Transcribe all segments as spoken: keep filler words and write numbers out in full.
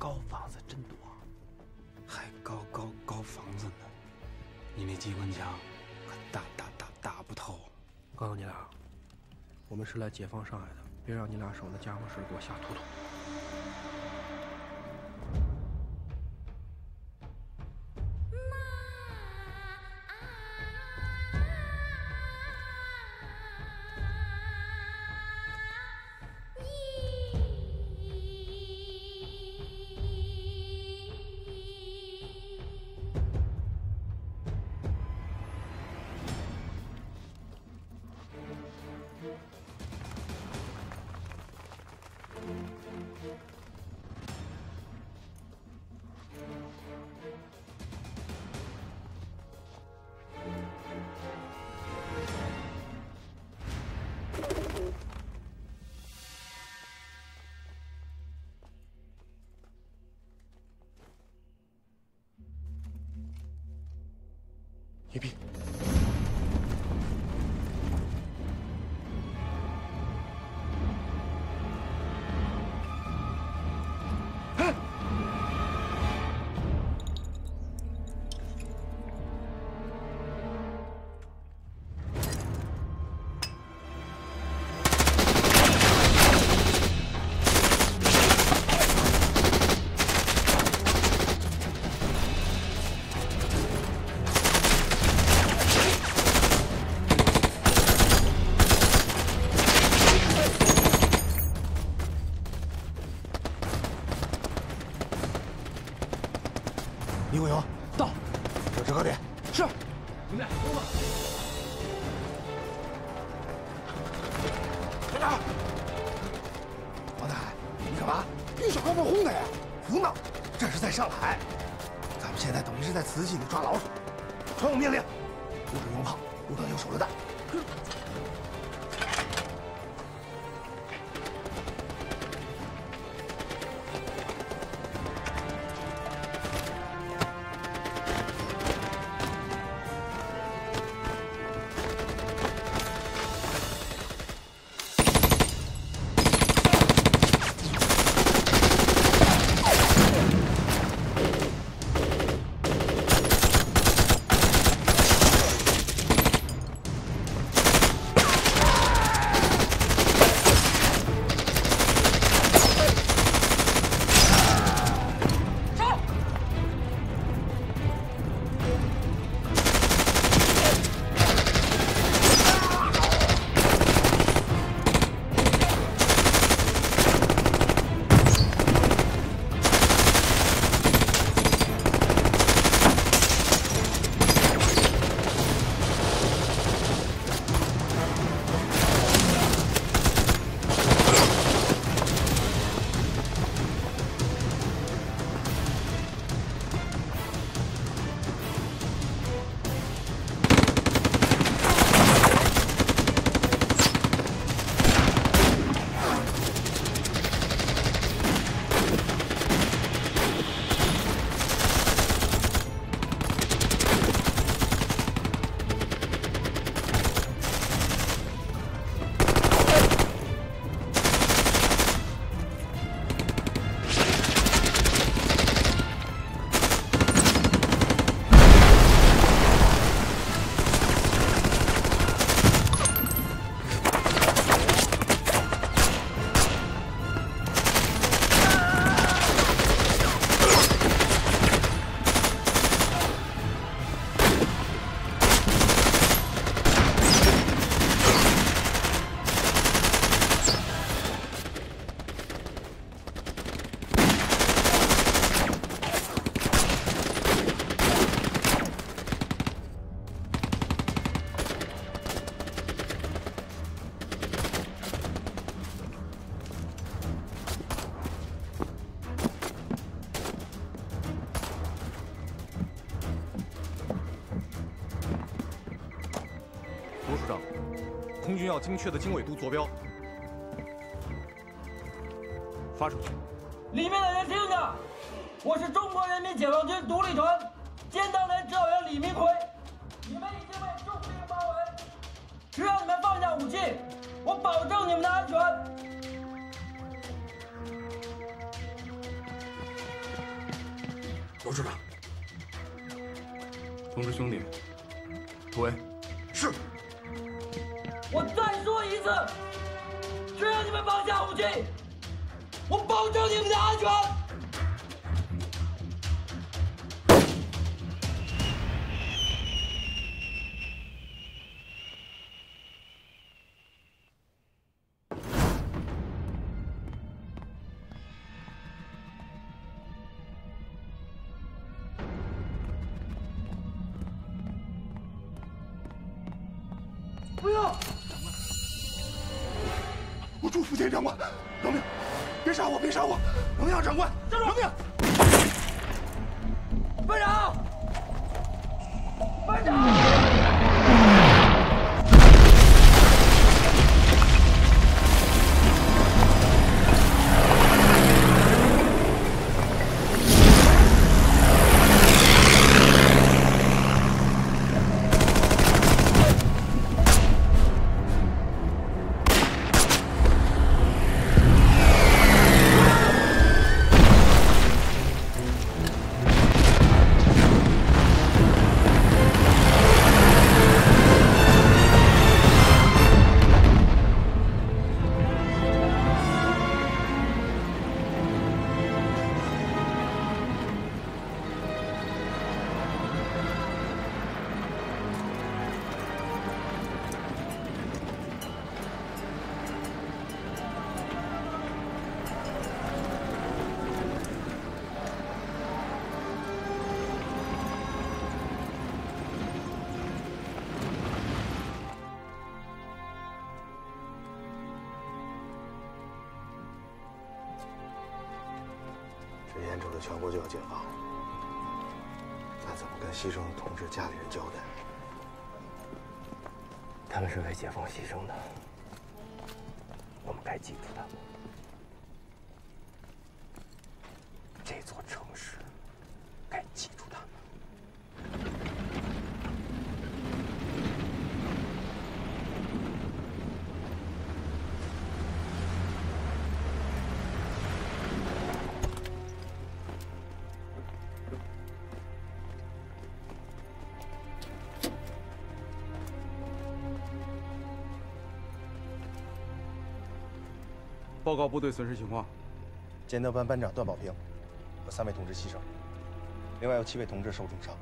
高房子真多，还高高高房子呢。你那机关枪可打打打打不透。 告诉你俩，我们是来解放上海的，别让你俩省的家伙事给我瞎突突。 一闭。 李国勇，到，设置高点。是。 明白，走吧。 站长，王大海，你干嘛？遇上高炮轰他呀！胡闹！这是在上海，咱们现在等于是在瓷器里抓老鼠。传我命令，不准用炮，不准用手榴弹。 空军要精确的经纬度坐标，发出去。 里面的人听着，我是中国人民解放军独立团监党连指导员李明奎，你们已经被重兵包围，只要你们放下武器，我保证你们的安全。 都知道。 通知兄弟，突围。 是。 我再说一次，只要你们放下武器，我保证你们的安全。 不要！我祝福田长官，饶命！别杀我！别杀我！荣耀长官，饶命！ 班长，班长！ 这眼瞅着全国就要解放了，咱怎么跟牺牲的同志家里人交代？ 他们是为解放牺牲的，我们该记住他们。这座城市，该记住他们。 报告部队损失情况： 剑德班班长段保平和三位同志牺牲，另外有七位同志受重伤。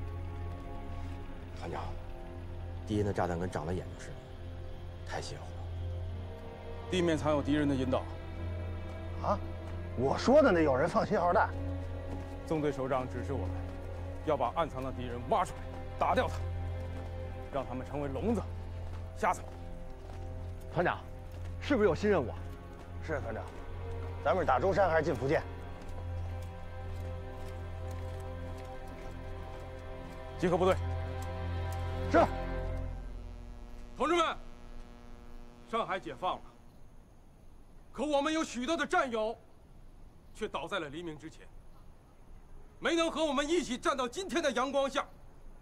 团长，敌人的炸弹跟长了眼睛似的，太邪乎了。 地面藏有敌人的引导。 啊，我说的那有人放信号弹。 纵队首长指示我们，要把暗藏的敌人挖出来，打掉他，让他们成为聋子、瞎子。 团长，是不是有新任务啊？ 是团长，咱们是打舟山还是进福建？ 集合部队。 是。 同志们，上海解放了，可我们有许多的战友，却倒在了黎明之前，没能和我们一起站到今天的阳光下。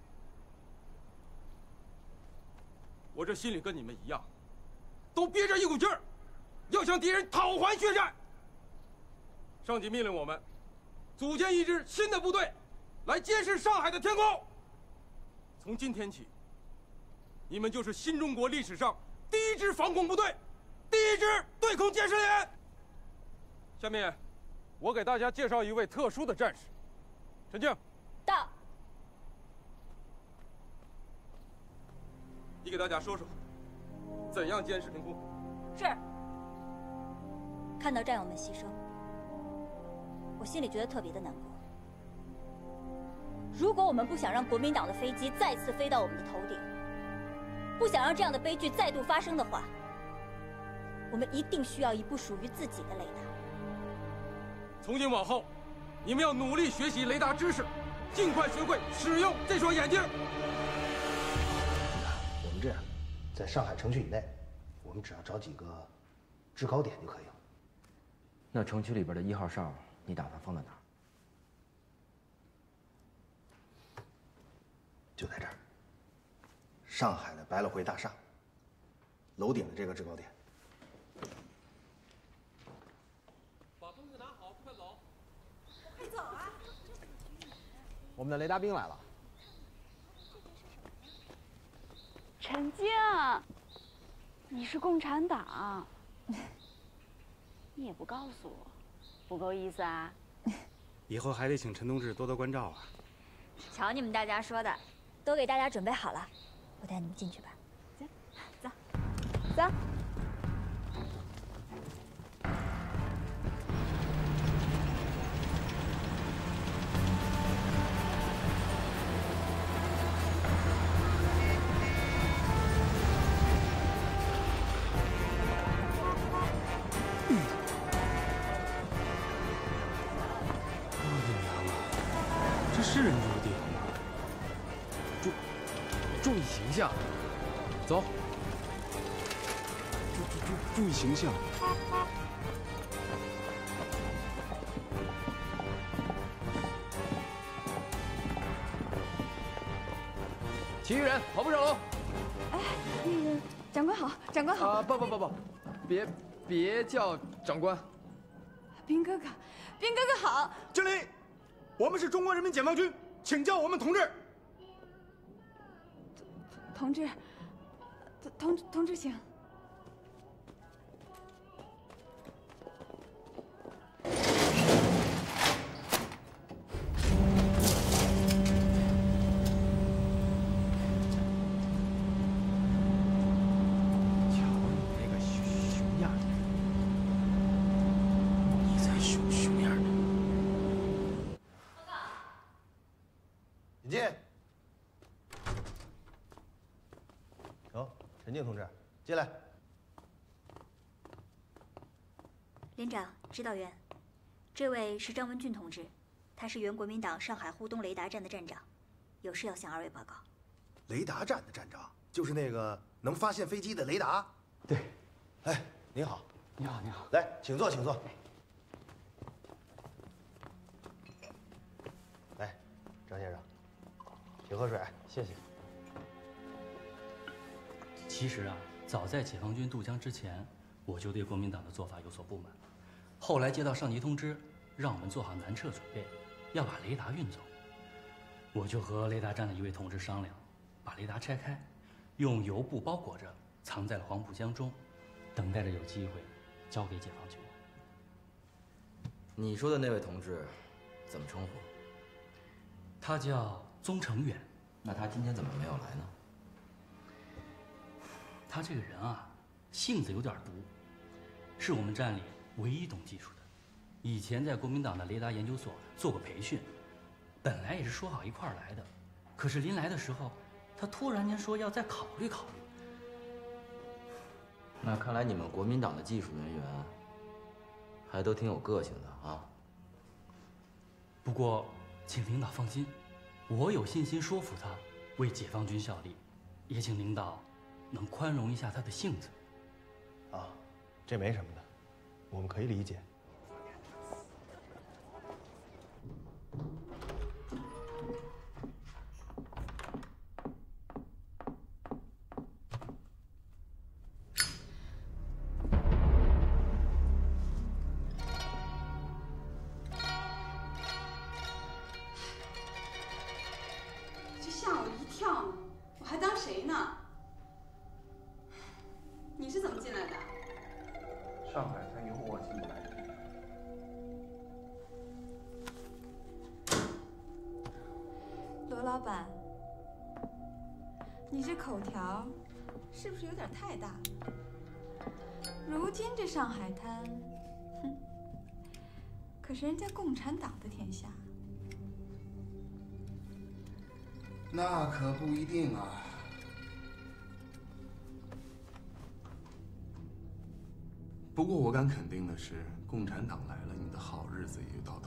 我这心里跟你们一样，都憋着一股劲儿。 要向敌人讨还血债。上级命令我们组建一支新的部队，来监视上海的天空。从今天起，你们就是新中国历史上第一支防空部队，第一支对空监视连。下面，我给大家介绍一位特殊的战士，陈静。 到。 你给大家说说，怎样监视天空？ 是。 看到战友们牺牲，我心里觉得特别的难过。如果我们不想让国民党的飞机再次飞到我们的头顶，不想让这样的悲剧再度发生的话，我们一定需要一部属于自己的雷达。 从今往后，你们要努力学习雷达知识，尽快学会使用这双眼睛。 我们这样，在上海城区以内，我们只要找几个制高点就可以了。 那城区里边的一号哨，你打算放在哪儿？ 就在这儿，上海的百老汇大厦楼顶的这个制高点。 把东西拿好，快走！ 快走啊！ 我们的雷达兵来了。 陈静，你是共产党，你也不告诉我，不够意思啊？ 以后还得请陈同志多多关照啊。 瞧你们大家说的，都给大家准备好了，我带你们进去吧。走，走，走。 是人住的地方吗？ 注注意形象，走。 注注注注意形象。 其余人跑步上楼。 哎，那个长官好，长官好。 啊，不不不不，别别叫长官。 兵哥哥，兵哥哥好。 敬礼。 我们是中国人民解放军，请叫我们同志。 同志，同同同志请。 瞧你那个熊熊样，你才熊熊样呢。 引进。走，陈静同志，进来。 连长、指导员，这位是张文俊同志，他是原国民党上海沪东雷达站的站长，有事要向二位报告。 雷达站的站长，就是那个能发现飞机的雷达。 对。 哎，您好。 你好，你好。 来，请坐，请坐。来，张先生。 请喝水， 谢谢。 其实啊，早在解放军渡江之前，我就对国民党的做法有所不满。后来接到上级通知，让我们做好南撤准备，要把雷达运走。我就和雷达站的一位同志商量，把雷达拆开，用油布包裹着，藏在了黄浦江中，等待着有机会交给解放军。 你说的那位同志，怎么称呼？ 他叫。 宗成远， 那他今天怎么没有来呢？ 他这个人啊，性子有点毒，是我们站里唯一懂技术的。以前在国民党的雷达研究所做过培训，本来也是说好一块儿来的，可是临来的时候，他突然间说要再考虑考虑。 那看来你们国民党的技术人员还都挺有个性的啊。 不过，请领导放心。 我有信心说服他为解放军效力，也请领导能宽容一下他的性子。 啊，这没什么的，我们可以理解。 上海滩由我进来的。 罗老板，你这口条是不是有点太大了？如今这上海滩，哼，可是人家共产党的天下。 那可不一定啊。 不过我敢肯定的是，共产党来了，你的好日子也就到头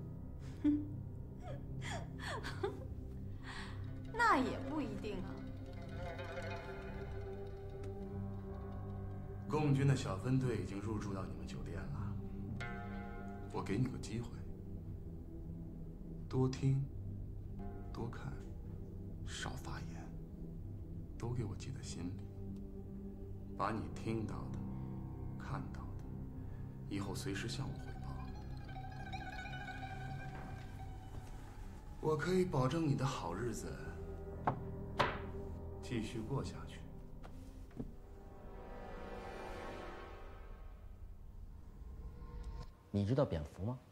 了。 那也不一定啊。 共军的小分队已经入住到你们酒店了，我给你个机会，多听，多看，少发言，都给我记在心里，把你听到的。 看到的，以后随时向我汇报。 我可以保证你的好日子继续过下去。 你知道蝙蝠吗？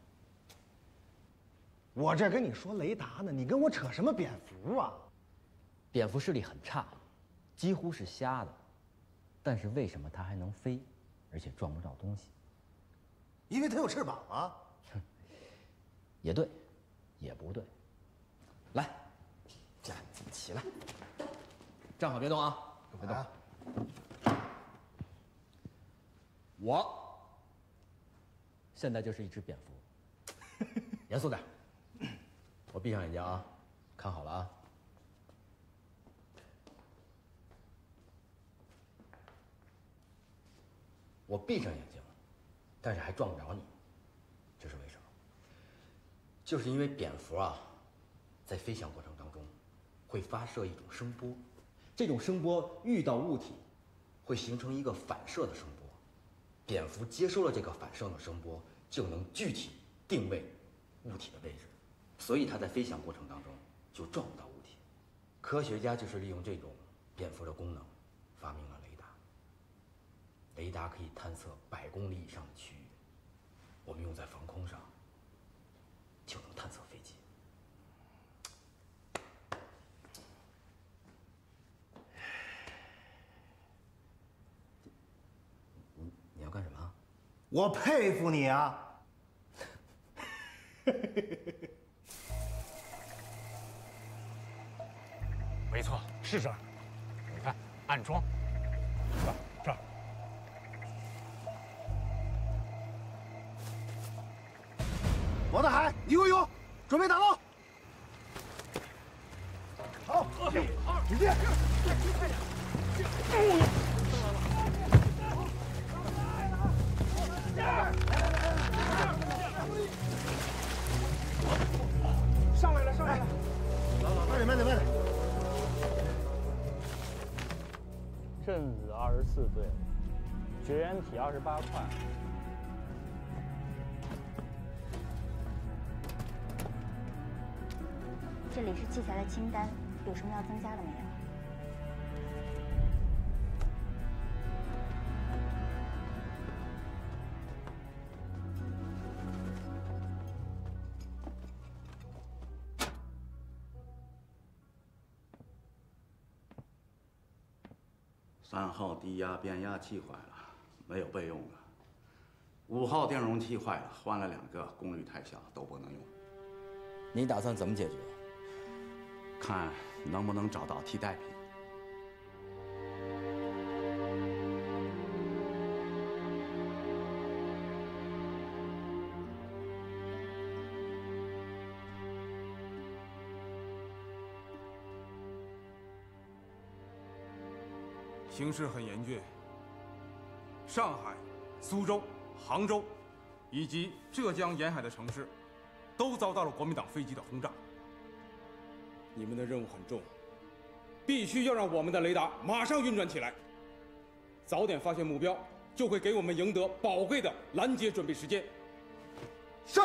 我这跟你说雷达呢，你跟我扯什么蝙蝠啊？ 蝙蝠视力很差，几乎是瞎的，但是为什么它还能飞，而且撞不着东西？ 因为它有翅膀啊。 也对，也不对。来，这样起来，站好别动啊，别动。我现在就是一只蝙蝠，严肃点。我闭上眼睛啊，看好了啊。我闭上眼睛，但是还撞不着你，这是为什么？就是因为蝙蝠啊，在飞翔过程当中，会发射一种声波，这种声波遇到物体，会形成一个反射的声波。蝙蝠接收了这个反射的声波，就能具体定位物体的位置，所以它在飞翔过程当中就撞不到物体。科学家就是利用这种蝙蝠的功能，发明了雷达。雷达可以探测百公里以上的区域，我们用在防空上，就能探测飞机。你你要干什么？ 我佩服你啊！ 没错，是这儿。你看，暗桩，是吧？这儿。 王大海，一共有，准备打捞。好，直接。快点！ 上来了，上来了！ 慢点，慢点，慢点。 镇子二十四对，绝缘体二十八块。 这里是器材的清单，有什么要增加的没有？ 三号低压变压器坏了，没有备用的。五号电容器坏了，换了两个，功率太小，都不能用。 你打算怎么解决？ 看能不能找到替代品。 形势很严峻，上海、苏州、杭州，以及浙江沿海的城市，都遭到了国民党飞机的轰炸。你们的任务很重，必须要让我们的雷达马上运转起来。早点发现目标，就会给我们赢得宝贵的拦截准备时间。 是。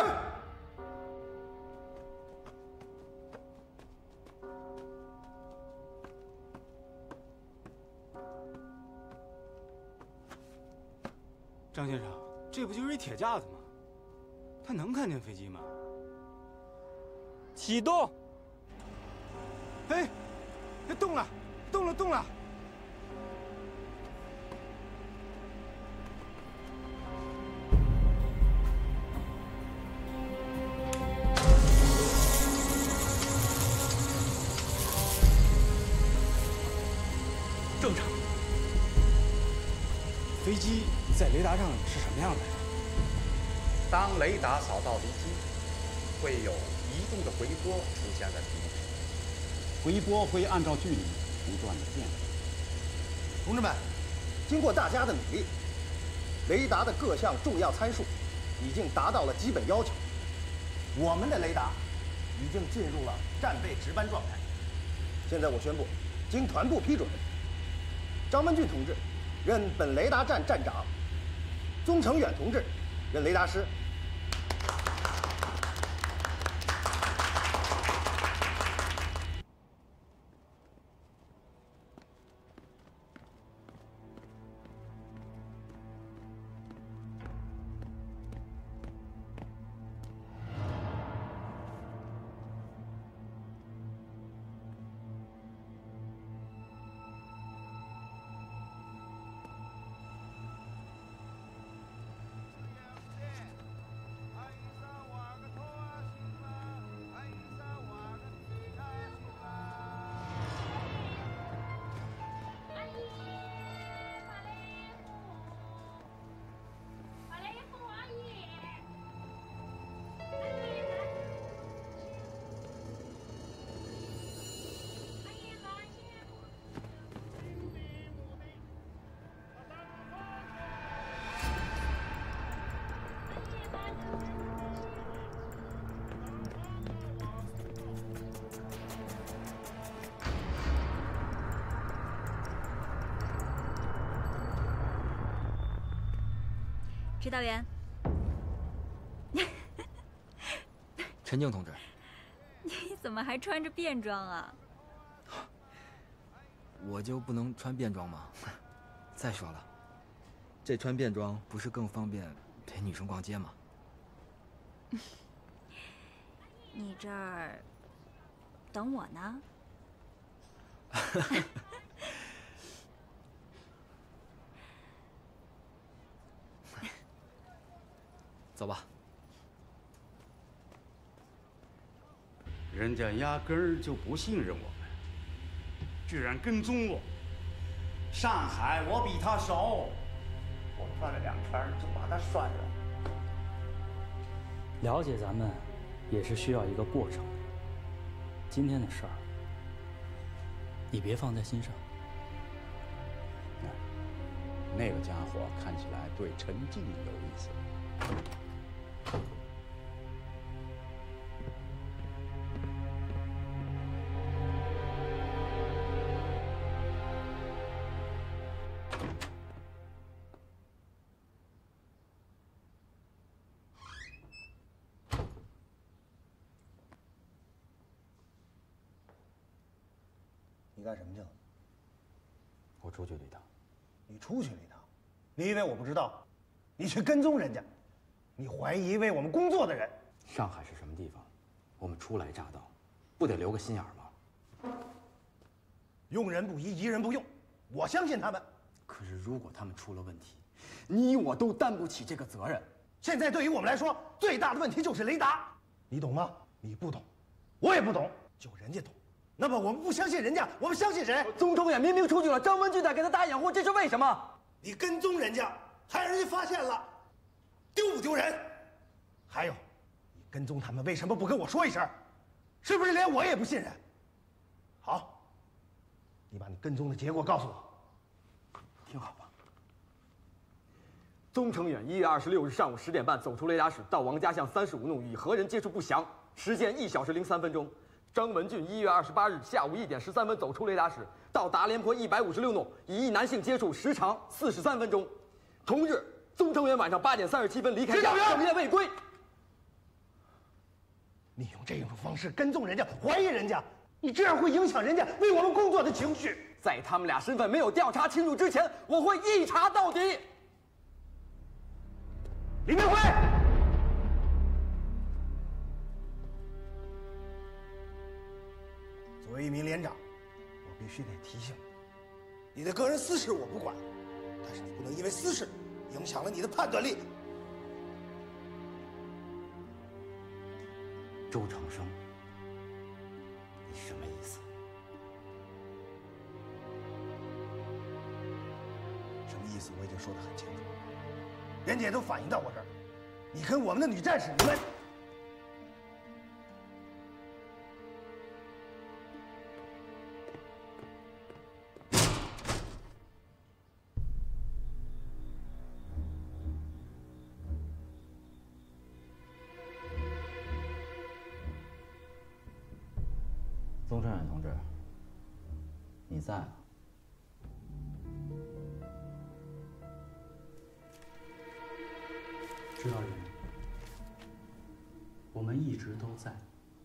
张先生，这不就是一铁架子吗？他能看见飞机吗？ 启动！ 哎，它动了，动了，动了！ 正常。 飞机在雷达上是什么样的？ 当雷达扫到敌机，会有移动的回波出现在屏幕上，回波会按照距离不断的变化。 同志们，经过大家的努力，雷达的各项重要参数已经达到了基本要求，我们的雷达已经进入了战备值班状态。现在我宣布，经团部批准，张文俊同志任本雷达站站长，宗成远同志任雷达师。 指导员。 陈静同志， 你怎么还穿着便装啊？ 我就不能穿便装吗？再说了，这穿便装不是更方便陪女生逛街吗？ 你这儿等我呢。 走吧。 人家压根儿就不信任我们，居然跟踪我。上海我比他熟，我转了两圈就把他甩了。 了解咱们，也是需要一个过程的。今天的事儿，你别放在心上。 那个家伙看起来对陈静有意思。 你干什么去了？ 我出去了一趟。 你出去了一趟，你以为我不知道？你去跟踪人家，你怀疑为我们工作的人。 上海是什么地方？我们初来乍到，不得留个心眼吗？ 用人不疑，疑人不用。我相信他们。 可是如果他们出了问题，你我都担不起这个责任。 现在对于我们来说，最大的问题就是雷达，你懂吗？你不懂，我也不懂，就人家懂。那么我们不相信人家，我们相信谁？ 宗成远明明出去了，张文俊在给他打掩护，这是为什么？ 你跟踪人家，还让人家发现了，丢不丢人？还有，你跟踪他们为什么不跟我说一声？是不是连我也不信任？好，你把你跟踪的结果告诉我。 听好吧。宗成远一月二十六日上午十点半走出雷达室，到王家巷三十五弄与何人接触不详，时间一小时零三分钟。张文俊一月二十八日下午一点十三分走出雷达室，到达联坡一百五十六弄，与一男性接触，时长四十三分钟。同日，宗成远晚上八点三十七分离开家，整夜未归。 你用这种方式跟踪人家，怀疑人家，你这样会影响人家为我们工作的情绪。 在他们俩身份没有调查清楚之前，我会一查到底。 李明辉。作为一名连长，我必须得提醒你，你的个人私事我不管，但是你不能因为私事影响了你的判断力。 周长生，你什么意思？ 什么意思？我已经说得很清楚，人家也都反映到我这儿，你跟我们的女战士，你们。 宗成远同志，你在啊？ 指导员，我们一直都在。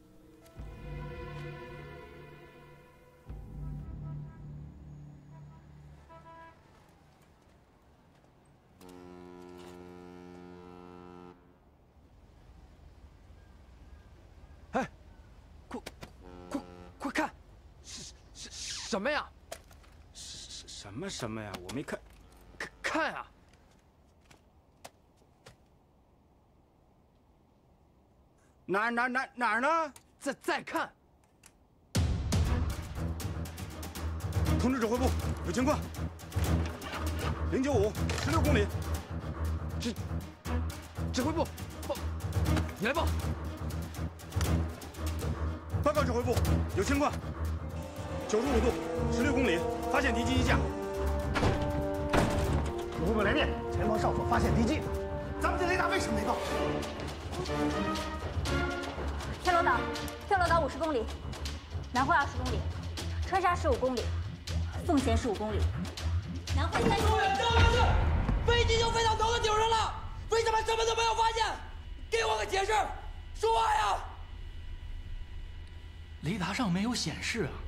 哎，快快快看，是是什么呀？ 什什么什么呀？我没看， 看看啊！ 哪儿哪儿哪儿哪儿呢？ 再再看。 通知指挥部，有情况。零九五，十六公里。 指指挥部，报，你来报。 报告指挥部，有情况。九十五度，十六公里，发现敌机一架。 指挥部来电，前方哨所发现敌机。咱们这雷达为什么没报？ 天罗岛，天罗岛五十公里，南汇二十公里，川沙十五公里，奉贤十五公里，南汇三十公里。 飞机就飞到头壳顶上了，飞什么什么都没有发现？给我个解释！说话呀！ 雷达上没有显示啊。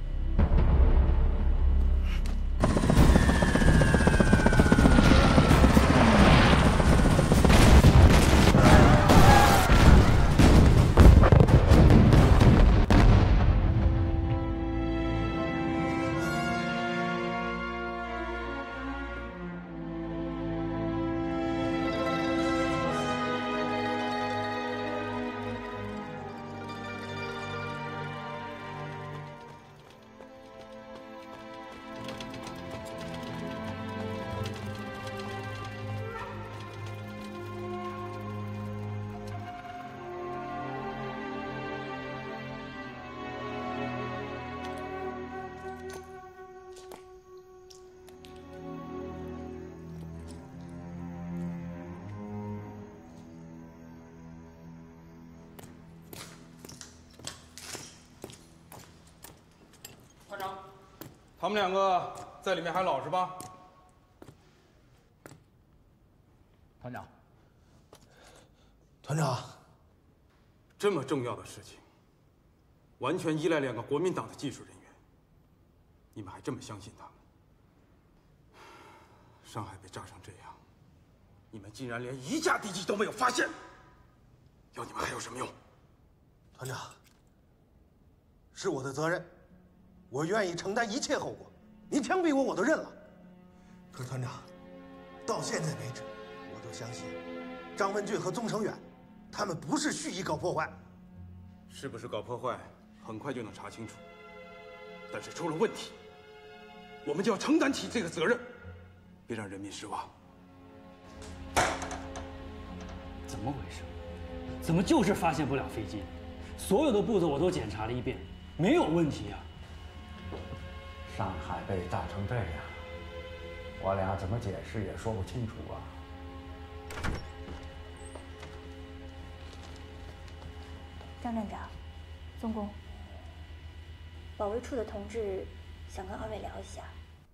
团长，他们两个在里面还老实吧？ 团长， 团长， 这么重要的事情，完全依赖两个国民党的技术人员，你们还这么相信他们？上海被炸成这样，你们竟然连一架敌机都没有发现，要你们还有什么用？ 团长，是我的责任。 我愿意承担一切后果，您枪毙我我都认了。可团长，到现在为止，我都相信张文俊和宗成远，他们不是蓄意搞破坏。 是不是搞破坏，很快就能查清楚。但是出了问题，我们就要承担起这个责任，别让人民失望。 怎么回事？怎么就是发现不了飞机？所有的步骤我都检查了一遍，没有问题啊。 上海被炸成这样，我俩怎么解释也说不清楚啊！ 张站长，宗公，保卫处的同志想跟二位聊一下。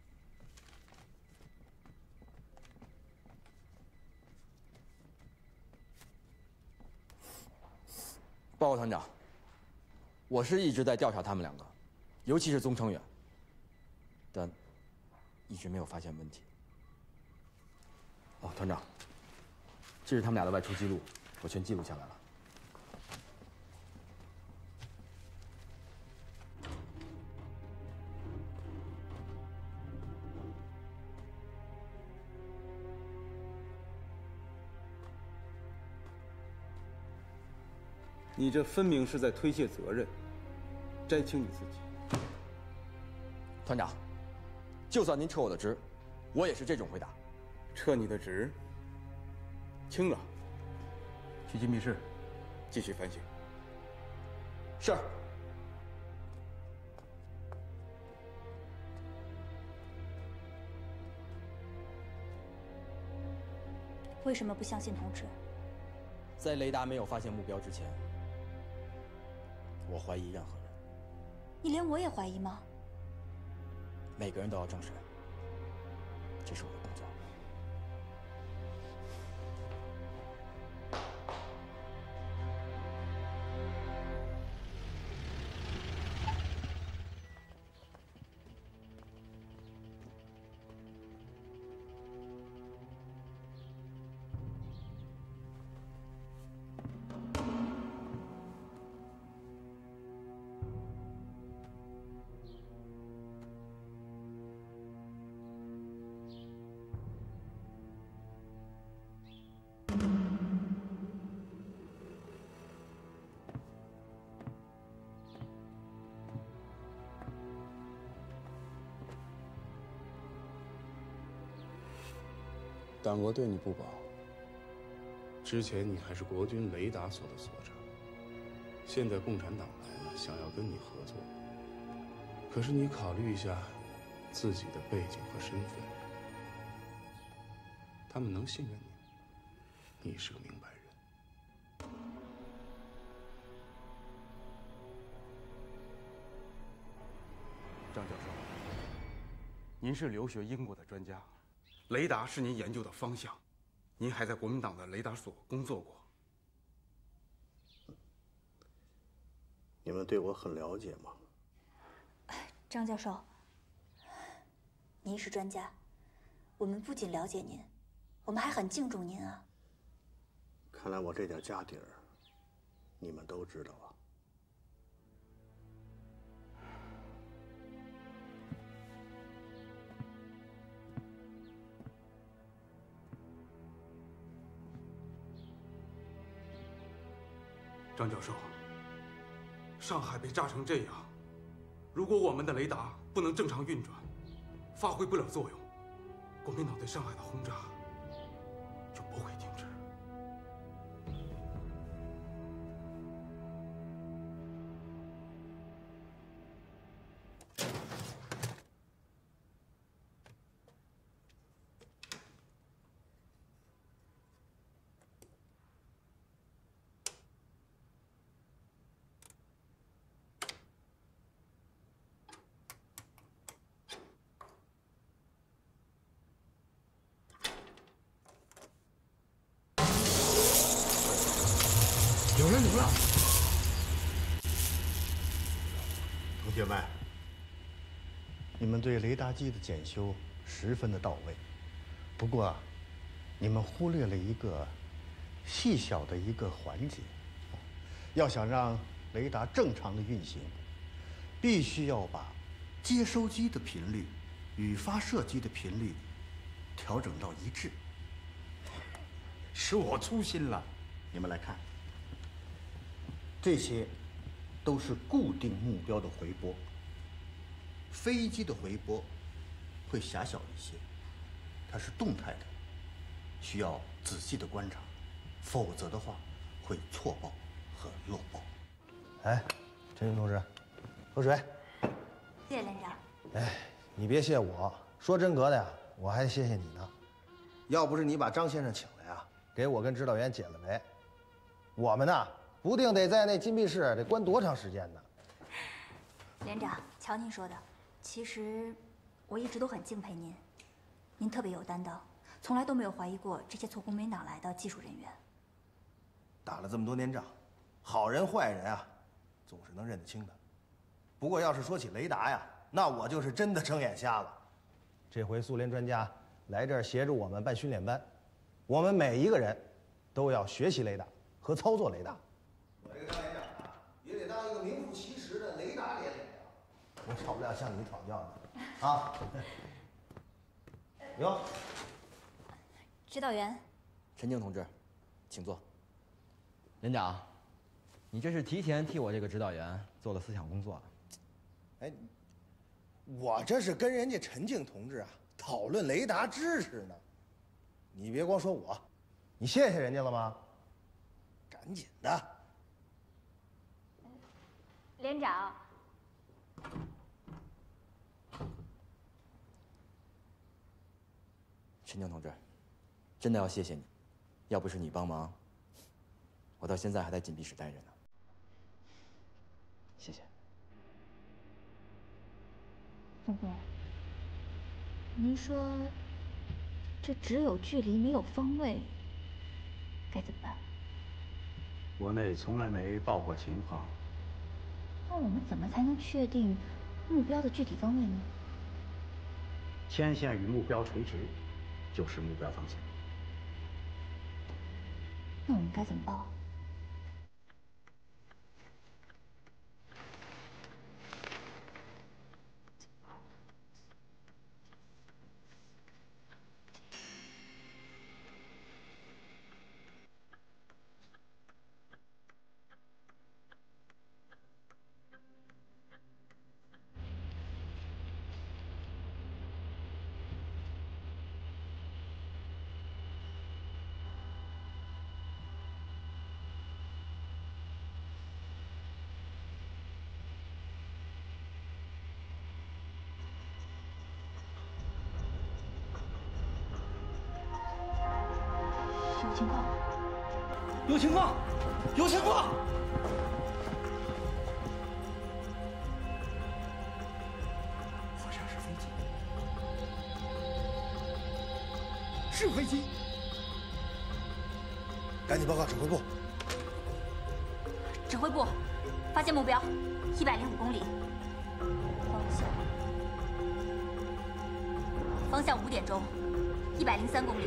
报告团长，我是一直在调查他们两个，尤其是宗成远。 但一直没有发现问题。哦，团长，这是他们俩的外出记录，我全记录下来了。 你这分明是在推卸责任，摘清你自己。 团长。 就算您撤我的职，我也是这种回答。 撤你的职，轻了。去禁闭室，继续反省。 是。 为什么不相信同志？ 在雷达没有发现目标之前，我怀疑任何人。 你连我也怀疑吗？ 每个人都要证实，这是我的工作。 党国对你不薄。之前你还是国军雷达所的所长，现在共产党来了，想要跟你合作。可是你考虑一下自己的背景和身份，他们能信任你？你是个明白人。 张教授，您是留学英国的专家，雷达是您研究的方向， 您还在国民党的雷达所工作过。 你们对我很了解吗？ 张教授，您是专家，我们不仅了解您，我们还很敬重您啊。 看来我这点家底儿，你们都知道啊。 张教授，上海被炸成这样，如果我们的雷达不能正常运转，发挥不了作用，国民党对上海的轰炸就不会停止。 有了有了！ 同学们，你们对雷达机的检修十分的到位，不过啊，你们忽略了一个细小的一个环节。要想让雷达正常的运行，必须要把接收机的频率与发射机的频率调整到一致。是我粗心了，你们来看。这些都是固定目标的回波，飞机的回波会狭小一些，它是动态的，需要仔细的观察，否则的话会错报和漏报。 哎，陈云同志，喝水。 谢谢连长。 哎，你别谢我，说真格的呀，我还得谢谢你呢。要不是你把张先生请来呀，给我跟指导员解了围，我们呐。不定得在那禁闭室得关多长时间呢？ 连长，瞧您说的，其实我一直都很敬佩您，您特别有担当，从来都没有怀疑过这些从国民党来的技术人员。 打了这么多年仗，好人坏人啊，总是能认得清的。不过要是说起雷达呀，那我就是真的睁眼瞎了。这回苏联专家来这儿协助我们办训练班，我们每一个人都要学习雷达和操作雷达。我这个张连长啊，也得当一个名副其实的雷达连连长，我少不了向你讨教的啊。哟， 指导员， 陈静同志，请坐。连长，你这是提前替我这个指导员做了思想工作。 哎，我这是跟人家陈静同志啊讨论雷达知识呢，你别光说我，你谢谢人家了吗？赶紧的。 连长， 陈静同志，真的要谢谢你，要不是你帮忙，我到现在还在禁闭室待着呢。谢谢。 总工，您说这只有距离没有方位，该怎么办？ 国内从来没报过情况。 那我们怎么才能确定目标的具体方位呢？ 天线与目标垂直，就是目标方向。 那我们该怎么报？有情况！ 有情况！有情况！ 好像是飞机，是飞机！ 赶紧报告指挥部。 指挥部，发现目标，一百零五公里，方向方向五点钟，一百零三公里。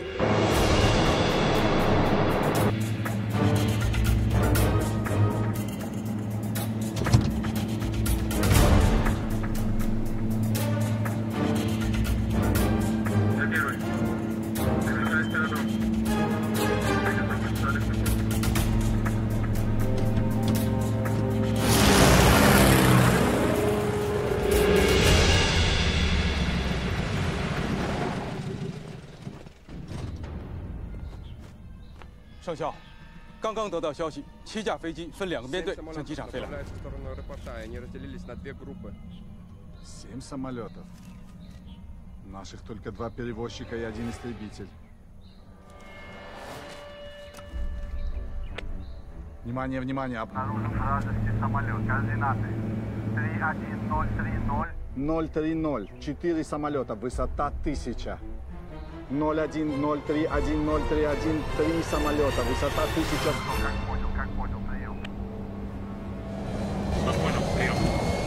上校，刚刚得到消息，七架飞机分两个编队向机场飞来。 Семь самолетов. Наших только два перевозчика и один истребитель. Внимание, внимание! Обнаружен вражеский самолет. Координаты. три один ноль три ноль. ноль три ноль. Четыре самолета. Высота тысяча. ноль один ноль три один ноль три один. Три самолета. Высота тысяча. Как понял, как понял, прием. Как понял, прием.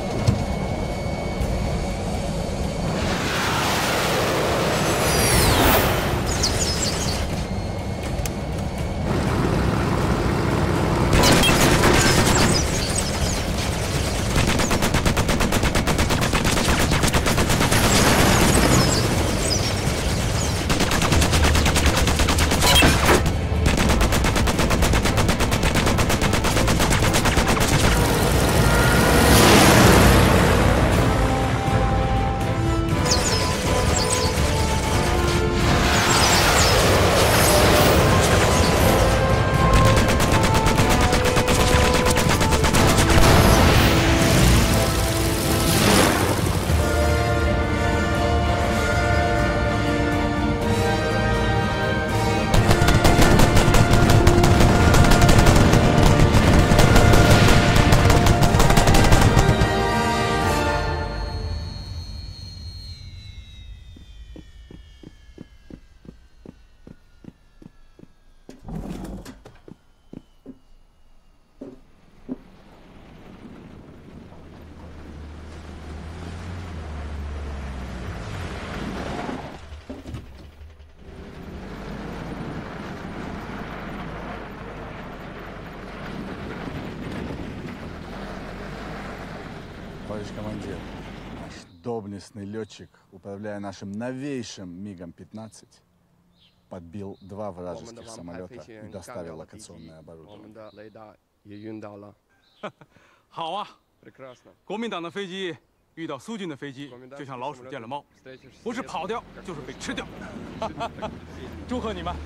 Товарищ командир, наш доблестный летчик, управляя нашим новейшим МиГом пятнадцать, подбил два вражеских самолета и доставил локационное оборудование. 好啊，国民党的飞机遇到苏军的飞机，就像老鼠见了猫，不是跑掉就是被吃掉。祝贺你们！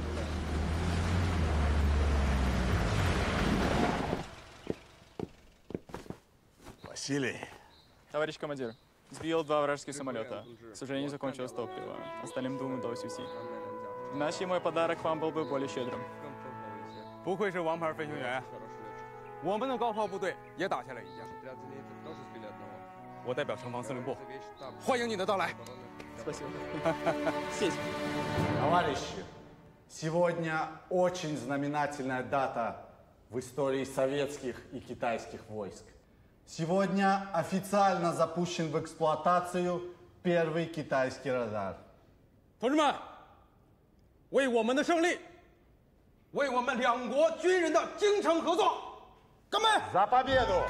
Василий. Товарищ командир, сбил два вражеских самолета. К сожалению, закончилось топливо. Остальным двум удалось уйти. Иначе мой подарок вам был бы более щедрым. 不愧是王牌飞行员，我们的高炮部队也打下来一架。我代表城防司令部，欢迎你的到来。 Спасибо. 谢谢。 Товарищи, сегодня очень знаменательная дата в истории советских и китайских войск. Сегодня официально запущен в эксплуатацию первый китайский радар. 同志们，为我们的胜利，为我们两国军人的精诚合作，干杯！ За победу!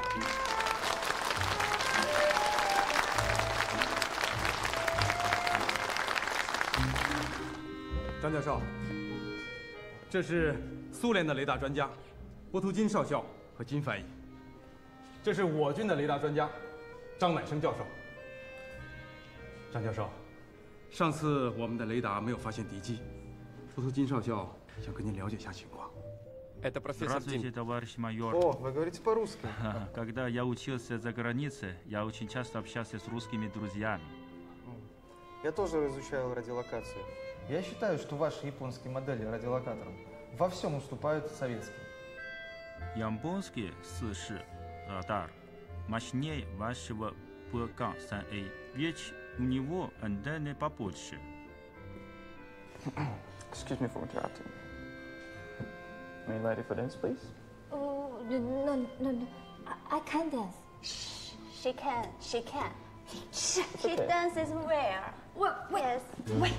张教授，这是苏联的雷达专家波图金少校和金翻译。 这是我军的雷达专家，张乃生教授。张教授，上次我们的雷达没有发现敌机，波图金少校想跟您了解一下情况。 Здравствуйте, товарищ майор. О, вы говорите по-русски. Когда я учился за границей, я очень часто общался с русскими друзьями. Я тоже изучал радиолокацию. Я считаю, что ваши японские модели радиолокаторов во всем уступают советским. Японский С радар мощнее вашего П К три А, ведь у него антенны побольше. Excuse me for interrupting. Are you ready for dance, please? Oh, no, no, no, no. I, I can't dance. Shh, she can, she can. She okay. dances well. Wait, wait, yes. wait.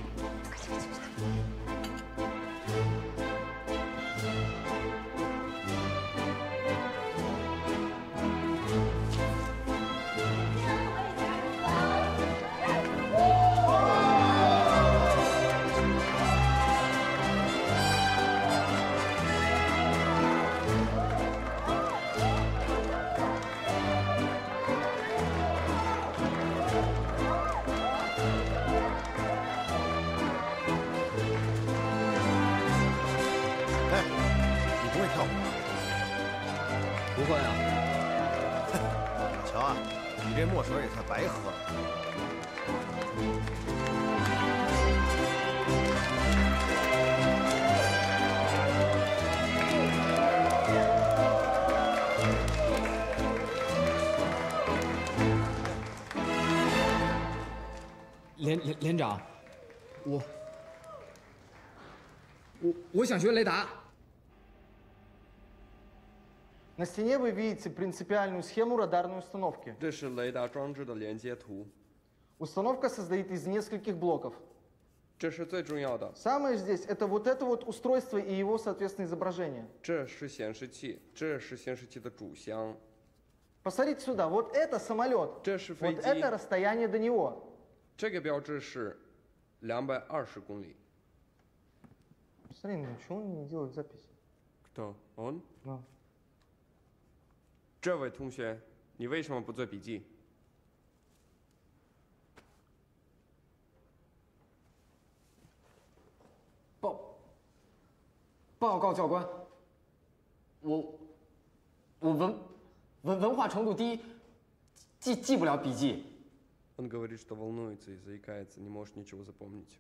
不会啊！ 瞧啊，你这墨水也太白喝了。 连连连长，我我我想学雷达。 На стене вы видите принципиальную схему радарной установки. 这是雷达装置的连接图。 Установка состоит из нескольких блоков. 这是最重要的。 Самое здесь это вот это вот устройство и его соответственно изображение. 这是显示器，这是显示器的主箱。 Посмотрите сюда, вот это самолет. 这是飞机。 Вот это расстояние до него. 这个标志是两百二十公里。 Смотри, ну почему он не делает записи? Кто? Он? Да. 这位同学，你为什么不做笔记？ 报报告教官，我我文文文化程度低，记记不了笔记。 Он говорит, что волнуется и заикается, не может ничего запомнить.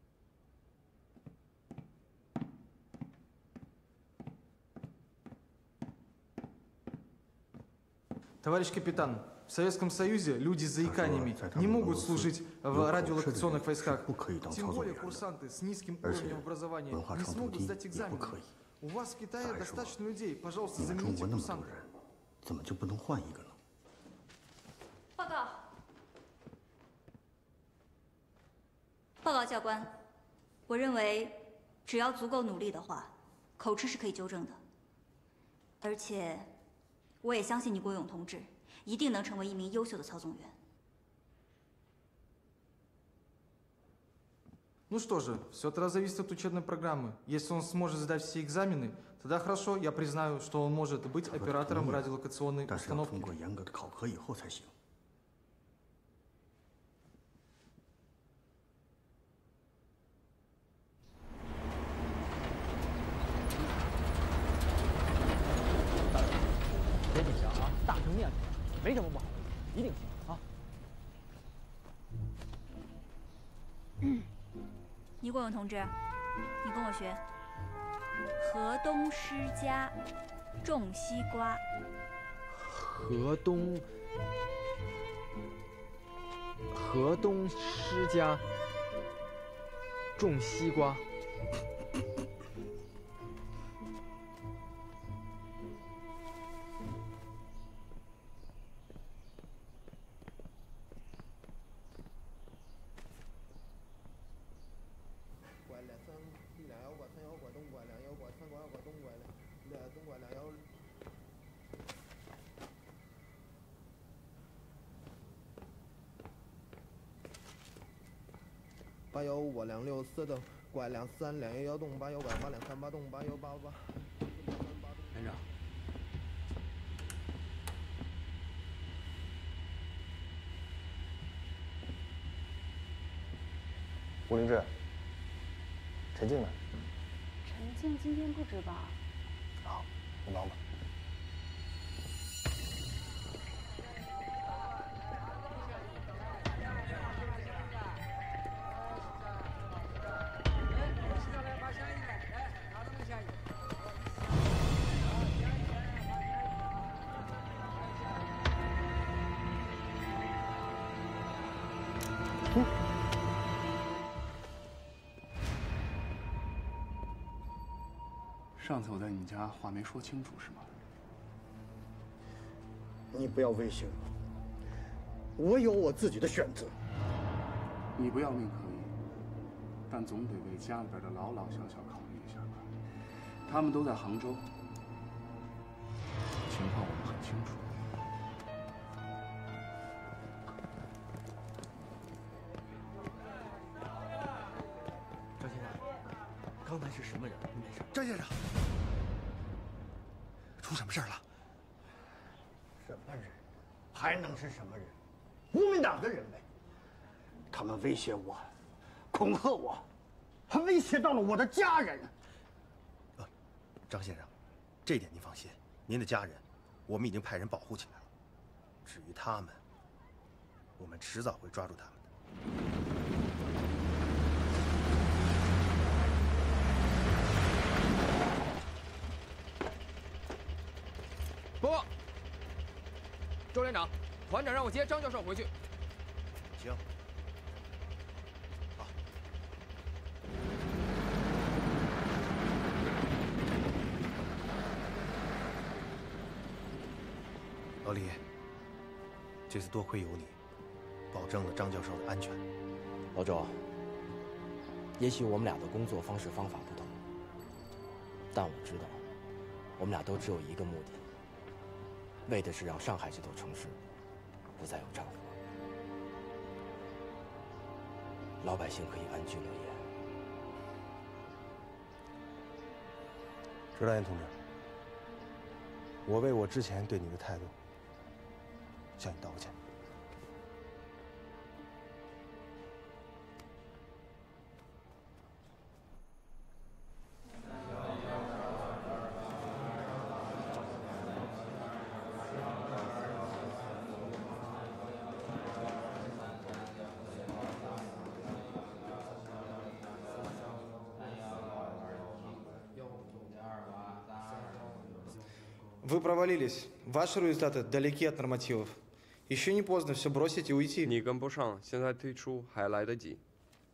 Товарищ капитан, в Советском Союзе люди с заиканиями не могут служить в радиолокационных войсках. Тем более курсанты с низким уровнем образования не смогут сдать экзамен. У вас в Китае достаточно людей. Пожалуйста, замените курсанта. 怎么就不能换一个呢？ 报告，报告教官，我认为只要足够努力的话，口吃是可以纠正的，而且。 我也相信你郭勇同志一定能成为一名优秀的操纵员。 Ну что же, все это зависит от учебной программы. Если он сможет сдать все экзамены, тогда хорошо, я признаю, что он может быть оператором радиолокационной установки. 但是要通过严格的考核以后才行。 别紧张啊，大成面子，没什么不好的，一定行啊！ 嗯，倪国勇同志，你跟我学：河东施家种西瓜。 河东，河东施家种西瓜。 八幺五我两六四的拐两三两幺幺洞八幺拐八两三八洞八幺八八。 连长， 吴灵志，陈静呢？ 陈静今天不值班。 好，你忙吧。 上次我在你家话没说清楚是吗？ 你不要威胁我，我有我自己的选择。 你不要命可以，但总得为家里边的老老小小考虑一下吧。他们都在杭州，情况我们很清楚。 张先生，刚才是什么人？你没事？ 张先生，出什么事了？ 什么人？还能是什么人？国民党的人呗。他们威胁我，恐吓我，还威胁到了我的家人。 呃，张先生，这点您放心，您的家人，我们已经派人保护起来了。至于他们，我们迟早会抓住他们的。 不，周连长，团长让我接张教授回去。 行。好。老李，这次多亏有你，保证了张教授的安全。 老周，也许我们俩的工作方式方法不同，但我知道，我们俩都只有一个目的。为的是让上海这座城市不再有战火，老百姓可以安居乐业。 周大岩同志，我为我之前对你的态度向你道个歉。 Вы провалились. Ваши результаты далеки от нормативов. Еще не поздно все бросить и уйти. 你跟不上，现在退出还来得及。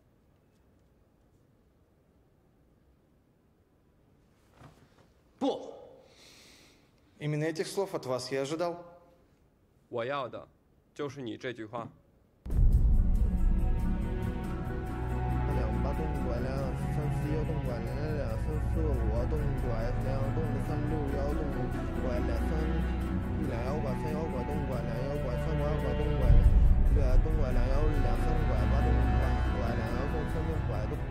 不。Именно этих слов от вас я ожидал. 我要的就是你这句话。 两八动拐，两三四幺动拐，两两两三四五动拐，两动的三六幺动拐，两三两幺拐，三幺拐动拐，两幺拐，三拐拐动拐，两动拐，两幺两三拐，八动拐，拐两幺动三动拐动。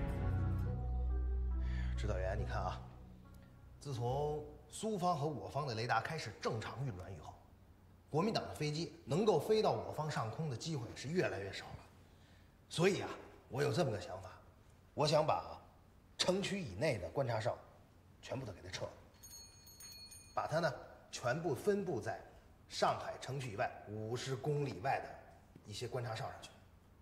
指导员，你看啊，自从苏方和我方的雷达开始正常运转以后，国民党的飞机能够飞到我方上空的机会是越来越少了。所以啊，我有这么个想法，我想把城区以内的观察哨全部都给它撤了，把它呢全部分布在上海城区以外五十公里外的一些观察哨上去。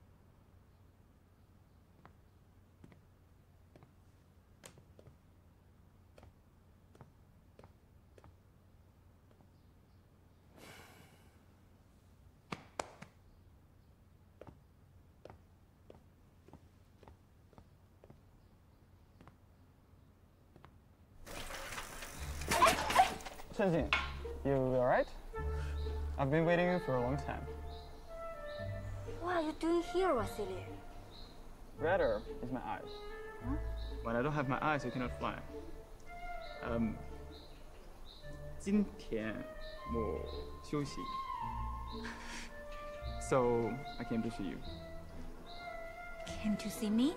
Shenjin, you alright? I've been waiting you for a long time. What are you doing here, Vasily? Radar is my eyes. Huh? When I don't have my eyes, I cannot fly. Um, 今天我休息 So I came to see you. Came to see me?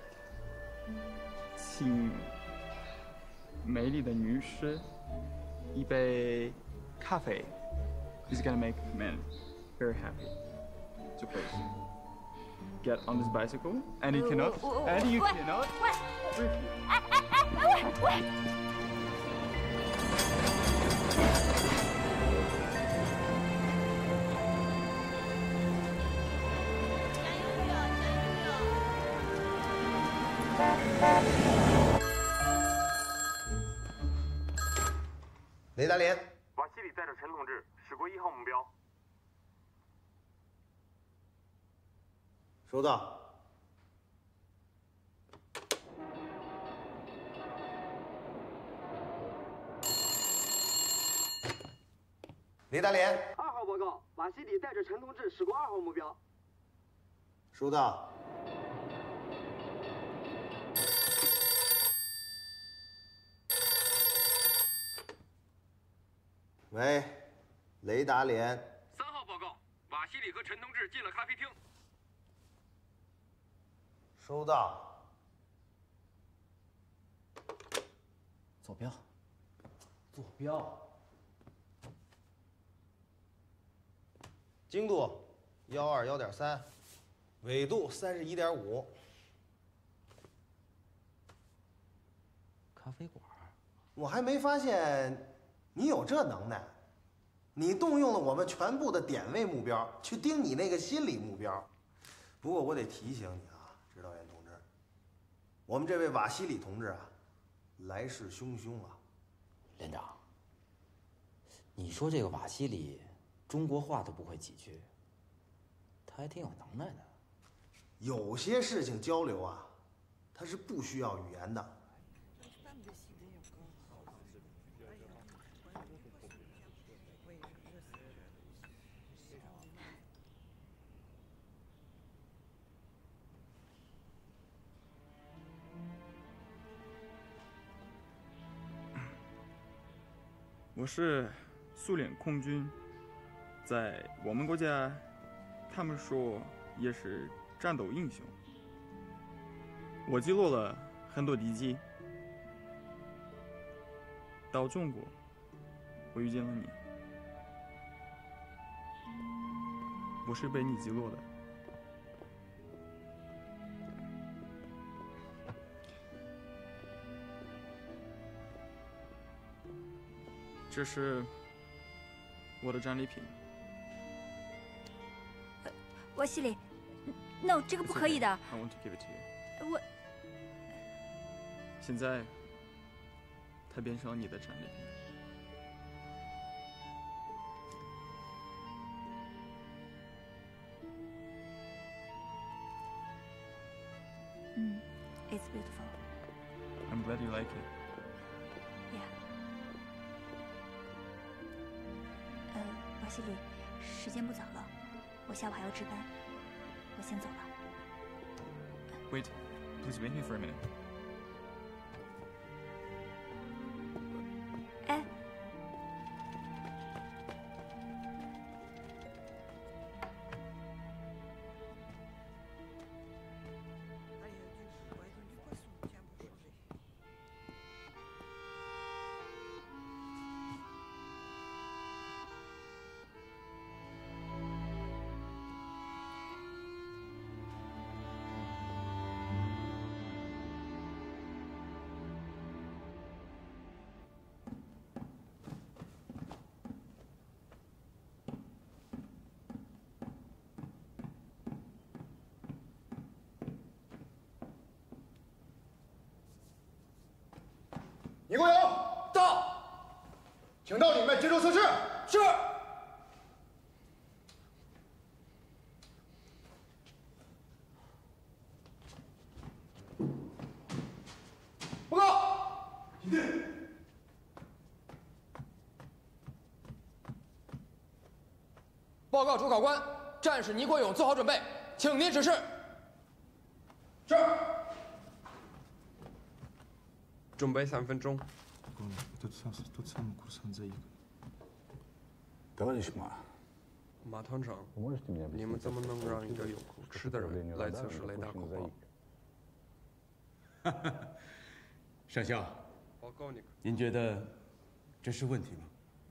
请美丽的女士一杯咖啡 is gonna make men very happy. So please, get on this bicycle, and you cannot, and you cannot refuse. 哎哎哎哎喂喂！ 雷达连， 瓦西里带着陈同志驶过一号目标。 收到。 雷达连。 二号报告，瓦西里带着陈同志驶过二号目标。 收到。喂，雷达连。 三号报告，瓦西里和陈同志进了咖啡厅。 收到。 坐标，坐标。 经度幺二幺点三，纬度三十一点五。 咖啡馆。 我还没发现你有这能耐，你动用了我们全部的点位目标去盯你那个心理目标。不过我得提醒你啊，指导员同志，我们这位瓦西里同志啊，来势汹汹啊。 连长，你说这个瓦西里中国话都不会几句，他还挺有能耐的。 有些事情交流啊，它是不需要语言的。 我是苏联空军，在我们国家，他们说也是战斗英雄。我击落了很多敌机。到中国，我遇见了你，我是被你击落的。这是我的战利品。 瓦西里 ，no， 这个不可以的。 I want to give it to you。 我现在，它变成了你的战利品。 嗯 ，it's beautiful。 I'm glad you like it。 呃，瓦西里，时间不早了，我下午还要值班，我先走了。 Wait, please wait me for a minute. 哎， 倪国勇到，请到里面接受测试。是。报告。请进。 报告主考官，战士倪国勇做好准备，请您指示。 是。 准备三分钟。 马团长，你们怎么能让一个有口吃的人来测试雷达口报？上校，您觉得这是问题吗？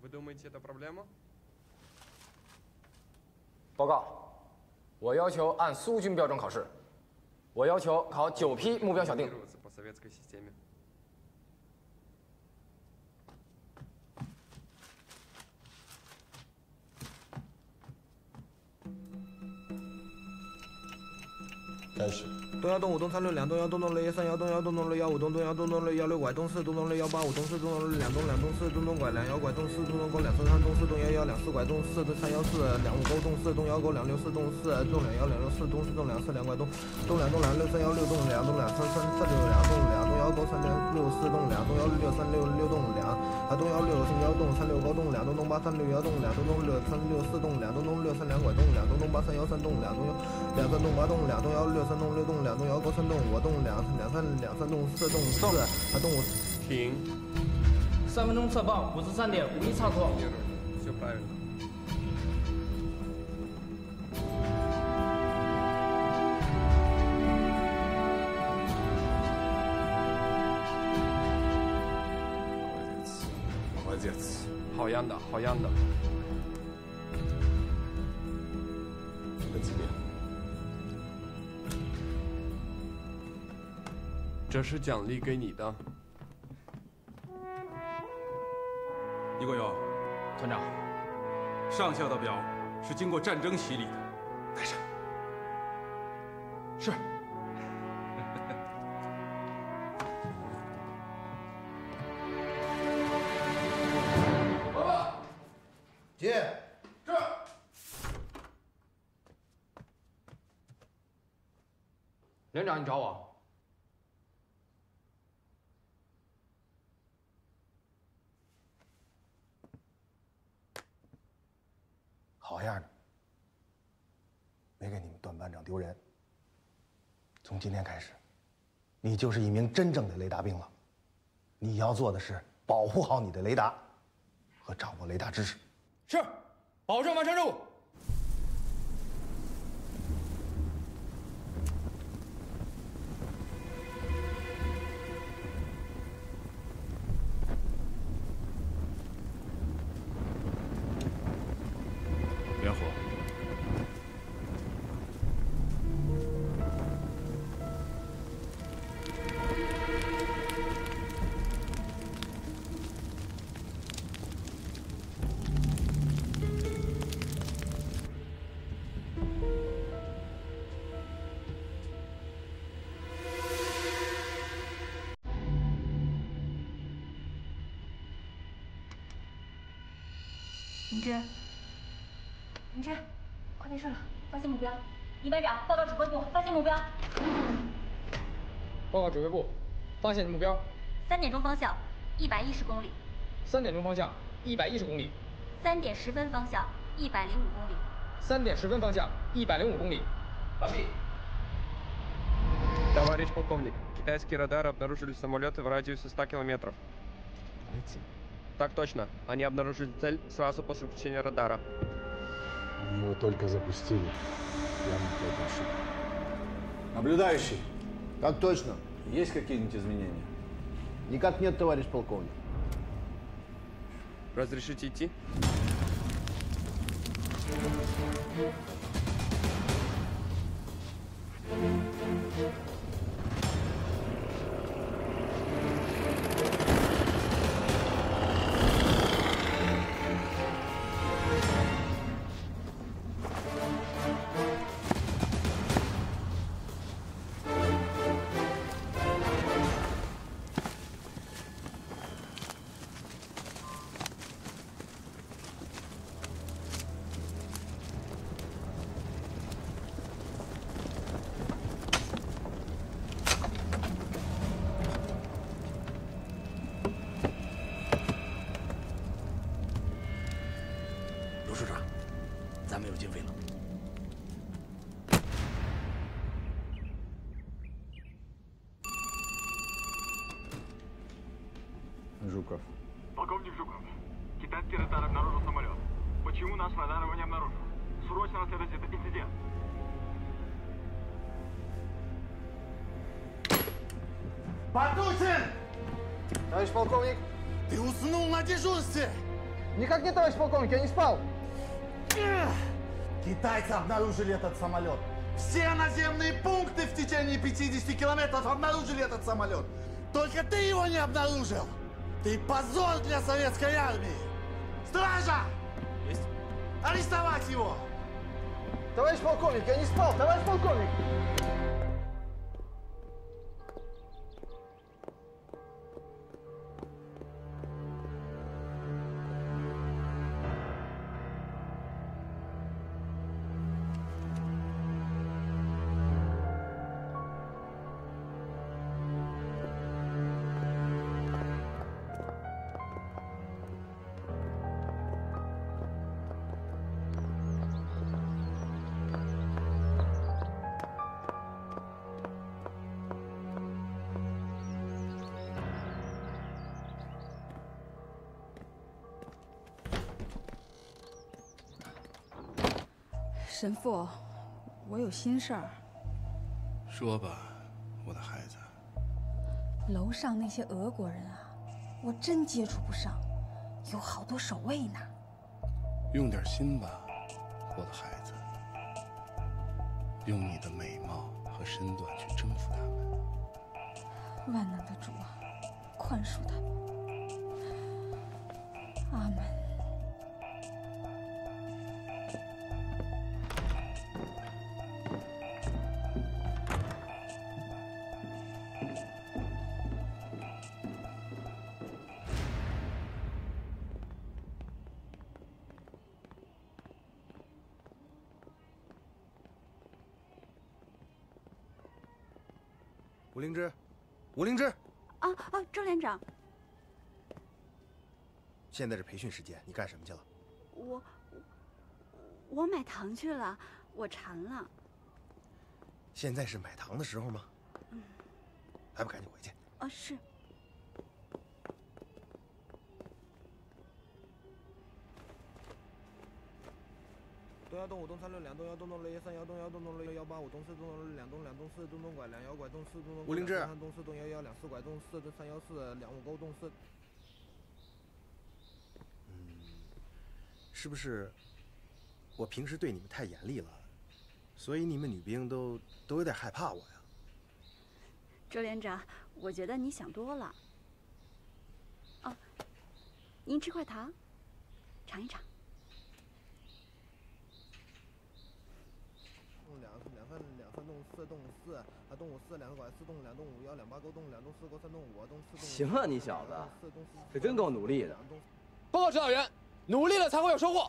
报告，我要求按苏军标准考试，我要求考九批目标小定。 开始。 东幺东五东三六两东幺东东六幺三幺东幺东东六幺五东东幺东东六幺六拐东四东东六幺八五东四东东六两东两东四东东拐两幺拐东四东东沟两四三东四东幺幺两四拐东四三幺四两五沟东四东幺沟两六四东四东两幺两六四东四东两四两拐东东两东两六三幺六东两东两三三三六两东两东幺沟三两六四东两东幺六三六六东两啊东幺六三幺东三六高东两东东八三六幺东两东东六三六四东两东东六三两拐东两东东八三幺三东两东幺两三东八东两东幺六三东六东两东幺高三东五东两两三两三东四东四啊东五停。 三分钟测报，五十三点五一差错。 все правильно。 Молодец. 好样的，好样的。 这тебе。 这是奖励给你的。 李国友， 团长， 上校的表是经过战争洗礼的，带上。是。 报告，姐，这儿。 连长，你找我？ 好样的，没给你们段班长丢人。从今天开始，你就是一名真正的雷达兵了。你要做的是保护好你的雷达，和掌握雷达知识。 是，保证完成任务。 连火。 明芝，明芝，快别睡了，发现目标。李班长，报告指挥部，发现目标。 报告指挥部，发现目标。 三点钟方向，一百一十公里。 三点钟方向，一百一十公里。 三点十分方向，一百零五公里。 三点十分方向，一百零五公里。完毕。 Товарищ полковник, китайские радары обнаружили самолеты в радиусе ста километров. Так точно. Они обнаружили цель сразу после включения радара. Его только запустили. Явно какая-то ошибка. Наблюдающий. Так точно. Есть какие-нибудь изменения? Никак нет, товарищ полковник. Разрешите идти? Жуков. Полковник Жуков, китайский радар обнаружил самолет. Почему наш радар его не обнаружил? Срочно расследуйте этот инцидент. Батутин! Товарищ полковник. Ты уснул на дежурстве! Никак нет, товарищ полковник, я не спал. Китайцы обнаружили этот самолет. Все наземные пункты в течение пятидесяти километров обнаружили этот самолет. Только ты его не обнаружил. Ты позор для советской армии. Стража! Есть. Арестовать его! Товарищ полковник, я не спал, товарищ полковник! 神父，我有心事儿。 说吧，我的孩子。 楼上那些俄国人啊，我真接触不上，有好多守卫呢。 用点心吧，我的孩子。用你的美貌和身段去征服他们。 万能的主啊，宽恕他们。阿门。 吴灵芝，吴灵芝。 啊啊，周连长。 现在是培训时间，你干什么去了？ 我我买糖去了，我馋了。 现在是买糖的时候吗？ 嗯。 还不赶紧回去？ 啊，是。 东幺东五东三六两东幺东东六一三幺东幺东东六幺八五东四东东两东两东四东东拐两幺拐东四东东。 吴灵芝。 三东四东幺幺两四拐东四三幺四两五沟东四。 嗯，是不是我平时对你们太严厉了，所以你们女兵都都有点害怕我呀？ 周连长，我觉得你想多了。哦，您吃块糖，尝一尝。 两两三两三栋四栋四啊，东五四两个拐四栋两栋五幺两八沟栋两栋四沟三栋五啊，东四栋。 行啊，你小子，可真够努力的。报告指导员，努力了才会有收获。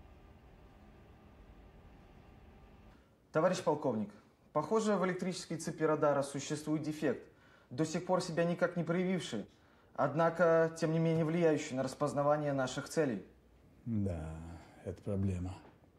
Товарищ полковник, похоже, в электрической цепи радара существует дефект, до сих пор себя никак не проявивший, однако, тем не менее, влияющий на распознавание наших целей. Да, это проблема.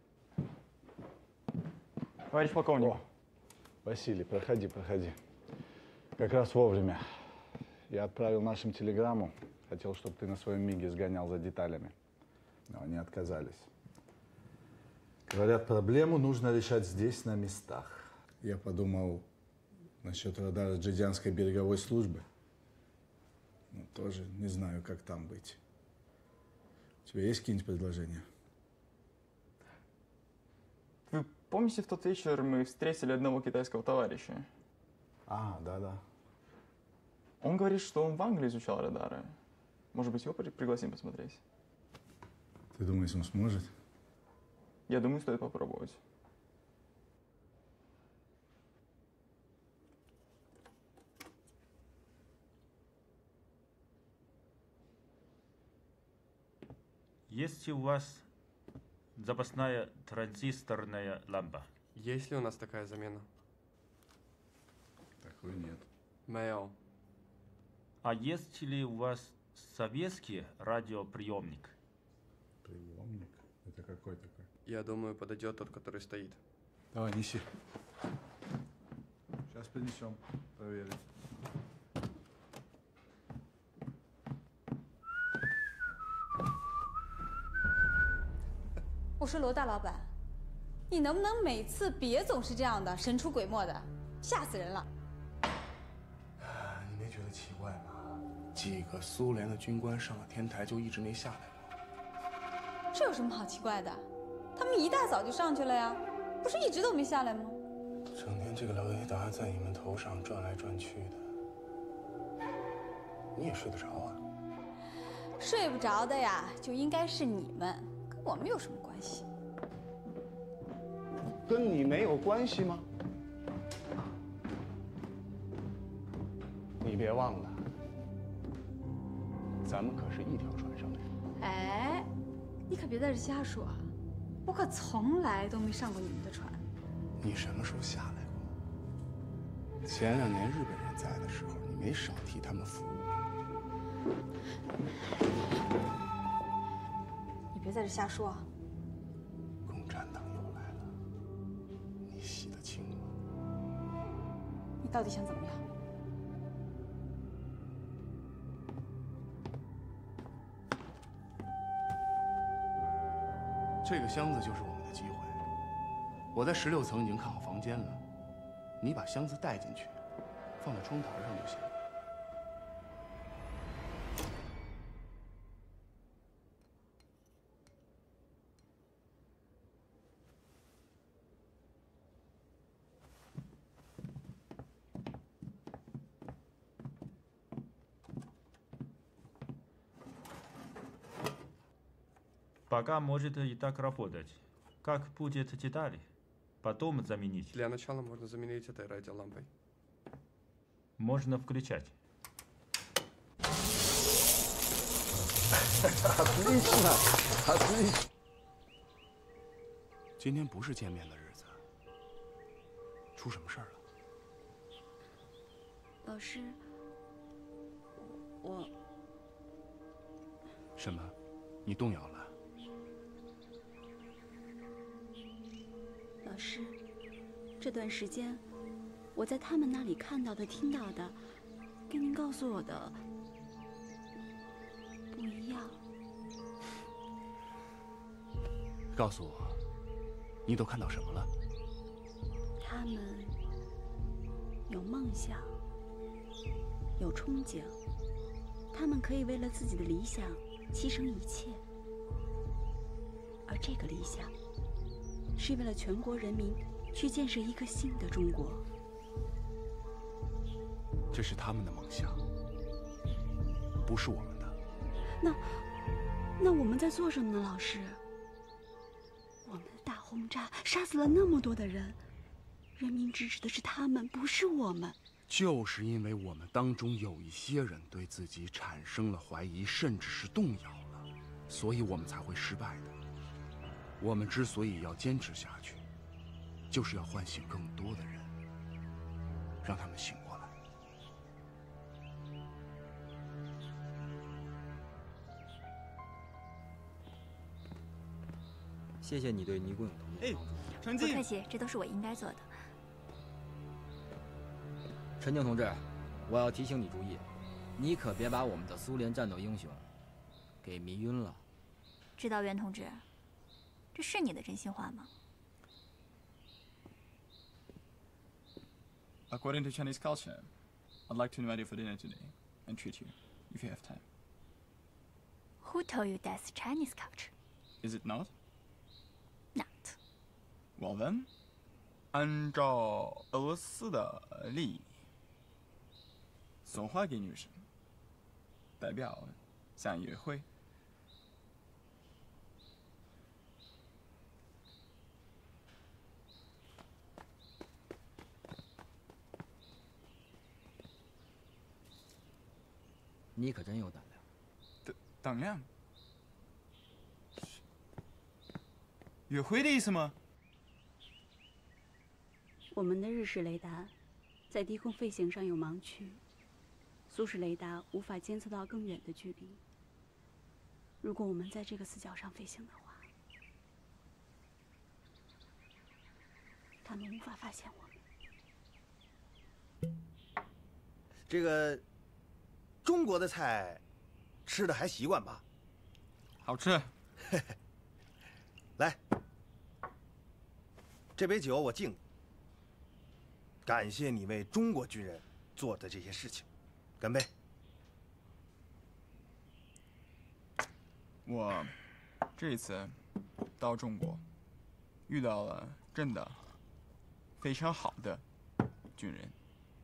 Товарищ полковник. О, Василий, проходи, проходи. Как раз вовремя. Я отправил нашим телеграмму. Хотел, чтобы ты на своем миге сгонял за деталями. Но они отказались. Говорят, проблему нужно решать здесь, на местах. Я подумал насчет радара Джидянской береговой службы. Ну, тоже не знаю, как там быть. У тебя есть какие-нибудь предложения? Вы помните, в тот вечер мы встретили одного китайского товарища? А, да-да. Он говорит, что он в Англии изучал радары. Может быть, его пригласим посмотреть? Ты думаешь, он сможет? Я думаю, стоит попробовать. Есть у вас запасная транзисторная лампа? Есть ли у нас такая замена? Такой нет. Мэйл. А есть ли у вас советский радиоприемник? Приемник? Это какой такой? Я думаю, подойдет тот, который стоит. Давай, неси. Сейчас принесем, проверим. 我说罗大老板，你能不能每次别总是这样的神出鬼没的，吓死人了！ 你没觉得奇怪吗？几个苏联的军官上了天台就一直没下来过。 这有什么好奇怪的？他们一大早就上去了呀，不是一直都没下来吗？ 整天这个雷达在你们头上转来转去的，你也睡得着啊？ 睡不着的呀，就应该是你们，跟我们有什么关系？ 跟你没有关系吗？你别忘了，咱们可是一条船上的人。 哎，你可别在这瞎说啊！我可从来都没上过你们的船。 你什么时候下来过？前两年日本人在的时候，你没少替他们服务。 你别在这瞎说啊！ 共产党又来了，你洗得清吗？ 你到底想怎么样？ 这个箱子就是我们的机会。 我在十六层已经看好房间了，你把箱子带进去，放在窗台上就行。 Пока может и так работать. Как будет детали? Потом заменить. Для начала можно заменить этой радиолампой. Можно включать. Отлично, отлично. 今天不是见面的日子，出什么事儿了？ 老师，我…… 什么？你动摇了？ 老师，这段时间我在他们那里看到的、听到的，跟您告诉我的不一样。 告诉我，你都看到什么了？ 他们有梦想，有憧憬，他们可以为了自己的理想牺牲一切，而这个理想。 是为了全国人民去建设一个新的中国。 这是他们的梦想，不是我们的。 那，那我们在做什么呢，老师？我们的大轰炸杀死了那么多的人，人民支持的是他们，不是我们。 就是因为我们当中有一些人对自己产生了怀疑，甚至是动摇了，所以我们才会失败的。 我们之所以要坚持下去，就是要唤醒更多的人，让他们醒过来。 谢谢你对倪国勇同志的帮助。 陈静，不客气，这都是我应该做的。 陈静同志，我要提醒你注意，你可别把我们的苏联战斗英雄给迷晕了。 指导员同志。 这是你的真心话吗 ？According to Chinese culture, I'd like to invite you for dinner today and treat you, if you have time. Who told you that's Chinese culture? Is it not? Not. Well then, 按照俄罗斯的礼仪，送花给女生，代表想约会。 你可真有胆量。 胆胆量？约会的意思吗？ 我们的日式雷达在低空飞行上有盲区，苏式雷达无法监测到更远的距离。如果我们在这个死角上飞行的话，他们无法发现我们。 这个。 中国的菜，吃的还习惯吧？ 好吃。 来，这杯酒我敬你，感谢你为中国军人做的这些事情，干杯！ 我这一次到中国，遇到了真的非常好的军人。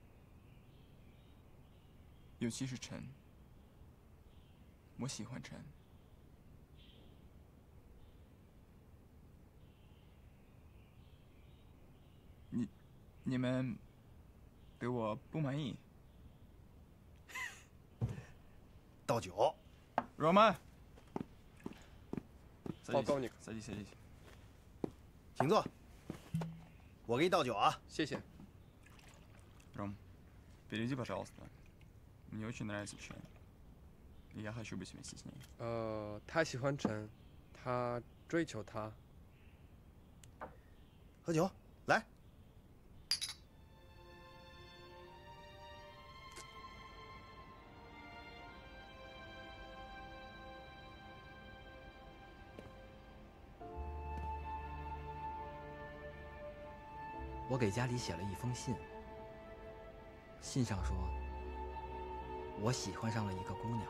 尤其是陈，我喜欢陈。你、你们对我不满意？ 倒酒。 Roman， 报告你， садись садись， 请坐。我给你倒酒啊。 谢谢。 Ром, перейди, пожалуйста. Мне очень нравится Чен. И я хочу быть вместе с ней. 呃，他喜欢陈，他追求他。 喝酒，来。 我给家里写了一封信，信上说，我喜欢上了一个姑娘。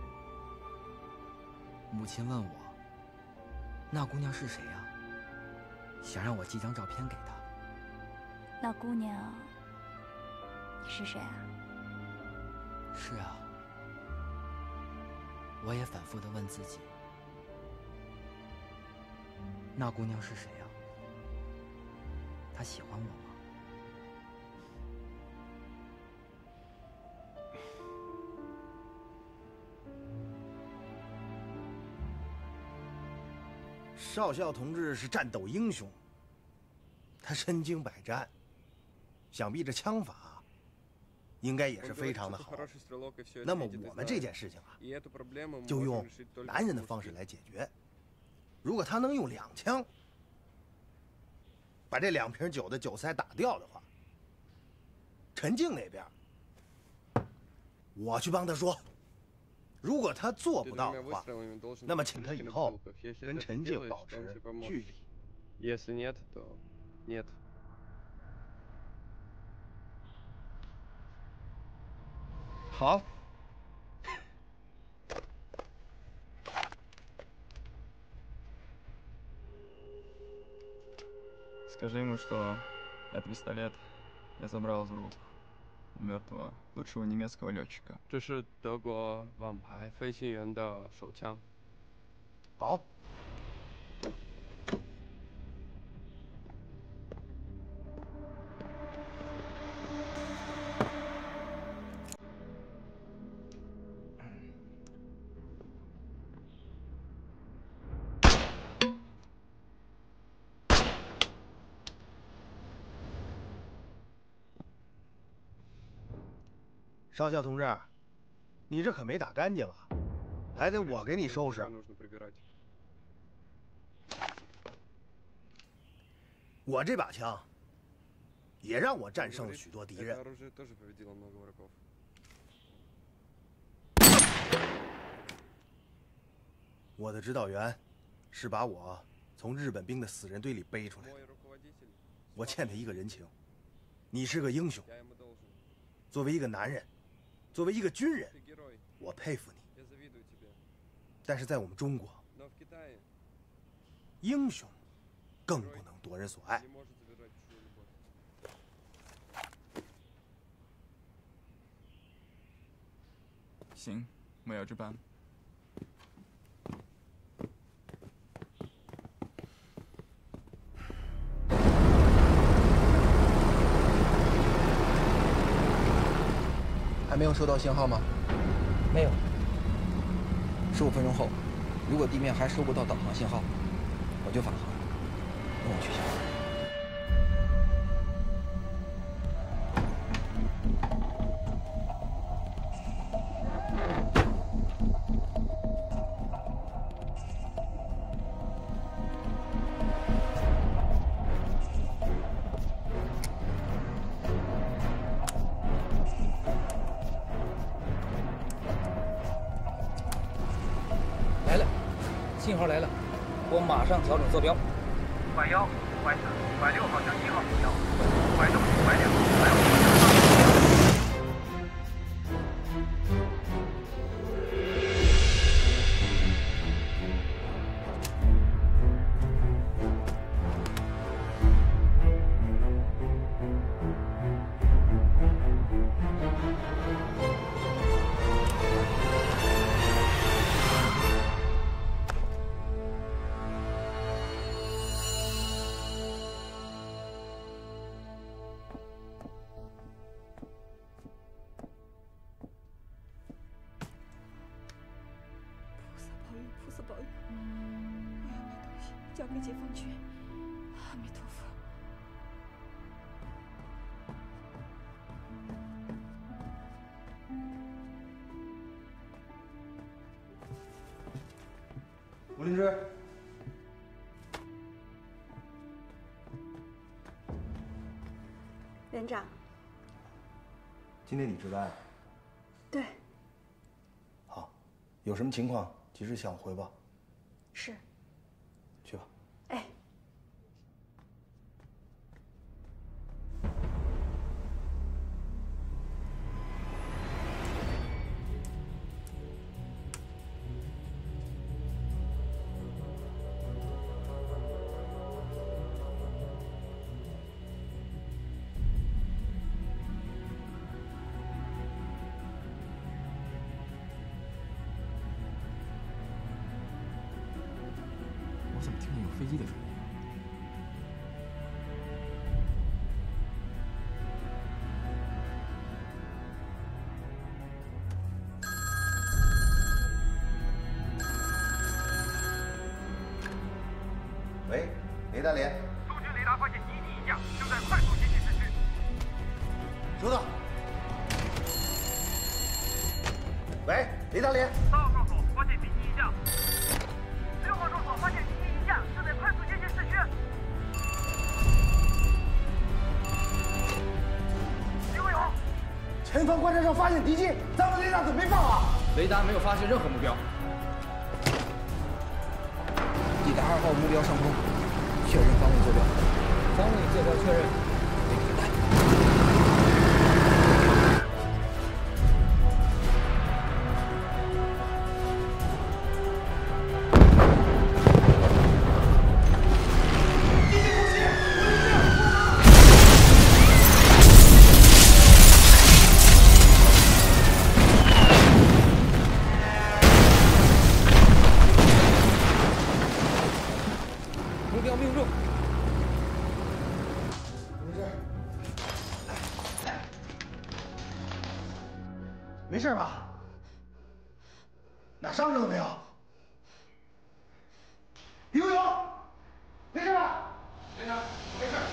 母亲问我，那姑娘是谁呀？想让我寄张照片给她。 那姑娘是谁啊？ 是啊，我也反复地问自己，那姑娘是谁呀？她喜欢我吗？ 少校同志是战斗英雄，他身经百战，想必这枪法应该也是非常的好。那么我们这件事情啊，就用男人的方式来解决。如果他能用两枪把这两瓶酒的酒塞打掉的话，陈静那边我去帮他说。如果他做不到的话，那么请他以后跟陈静保持距离。 Если нет, то нет. Хал? Скажи ему, что этот пистолет я забрал из рук мертвого лучшего немецкого летчика. 这是德国王牌飞行员的手枪。 好。少校同志，你这可没打干净啊，还得我给你收拾。我这把枪也让我战胜了许多敌人。我的指导员是把我从日本兵的死人堆里背出来的，我欠他一个人情。你是个英雄，作为一个男人。作为一个军人，我佩服你。但是在我们中国，英雄更不能夺人所爱。 行，我要值班。 还没有收到信号吗？没有。十五分钟后，如果地面还收不到导航信号，我就返航，跟我去下。 信号来了，我马上调整坐标。五百幺、五百四、五百六号向一号目标，五百六、五百两、五百五。 菩萨保佑！我要把东西交给解放军。阿弥陀佛。 吴灵芝， 连长， 今天你值班？ 对。 好，有什么情况及时向我汇报。 是。 去吧。 哎。 飞机的声音。 喂，雷达连。 苏军雷达发现敌机异象，正在快速接近市区。 收到。喂，雷达连。 四号哨所发现敌机异象。六号哨所发现敌机异象，正在快速接近市区。刘勇， 前方观察上发现敌机，咱们雷达怎么没放啊？ 雷达没有发现任何目标。 抵达二号目标上空，确认方位坐标。方位坐标确认。来。目标命中。 没事吧？哪伤着都没有？刘勇，没事吧？连长，没事。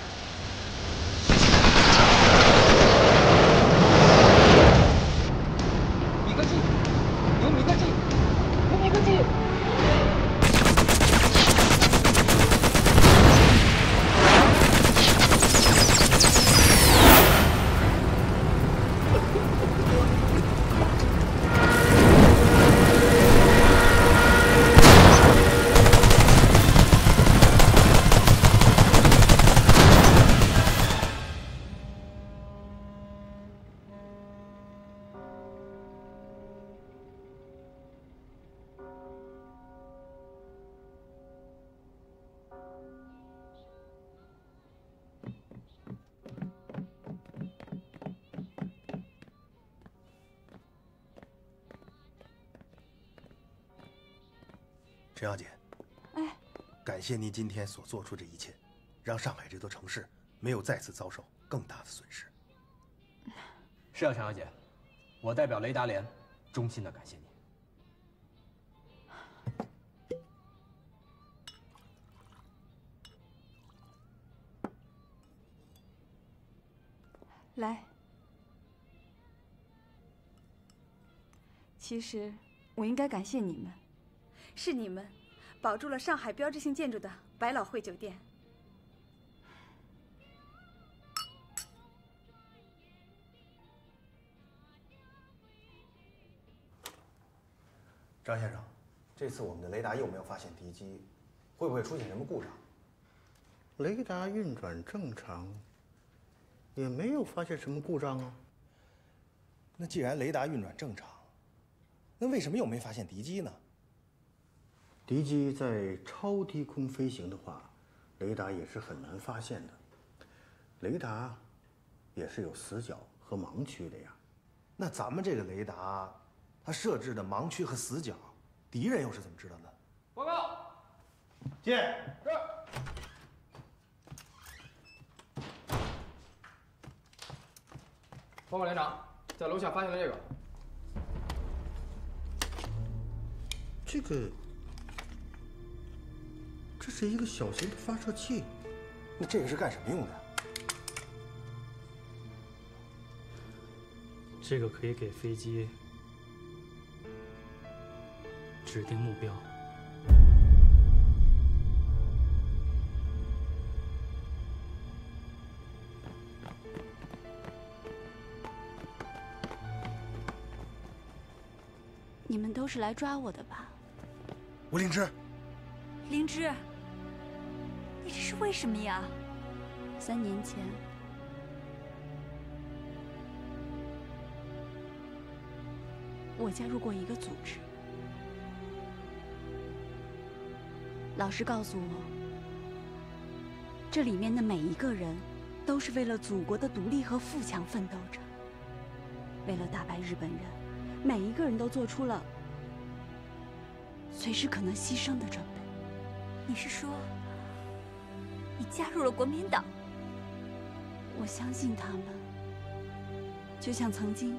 米格机，有米格机，有米格机。 陈小姐， 哎， 感谢您今天所做出这一切，让上海这座城市没有再次遭受更大的损失。 是啊，陈小姐，我代表雷达连衷心的感谢你。 来，其实我应该感谢你们，是你们保住了上海标志性建筑的百老汇酒店。 张先生，这次我们的雷达又没有发现敌机，会不会出现什么故障？ 雷达运转正常，也没有发现什么故障啊。 那既然雷达运转正常，那为什么又没发现敌机呢？ 敌机在超低空飞行的话，雷达也是很难发现的。雷达也是有死角和盲区的呀。 那咱们这个雷达，它设置的盲区和死角，敌人又是怎么知道的？ 报告。 见。 是。 报告连长，在楼下发现了这个。 这个，这是一个小型的发射器。 那这个是干什么用的呀？ 这个可以给飞机指定目标。 你们都是来抓我的吧？ 吴灵芝， 灵芝，你这是为什么呀？ 三年前，我加入过一个组织。老师告诉我，这里面的每一个人，都是为了祖国的独立和富强奋斗着。为了打败日本人，每一个人都做出了随时可能牺牲的准备。 你是说， 你加入了国民党。 我相信他们，就像曾经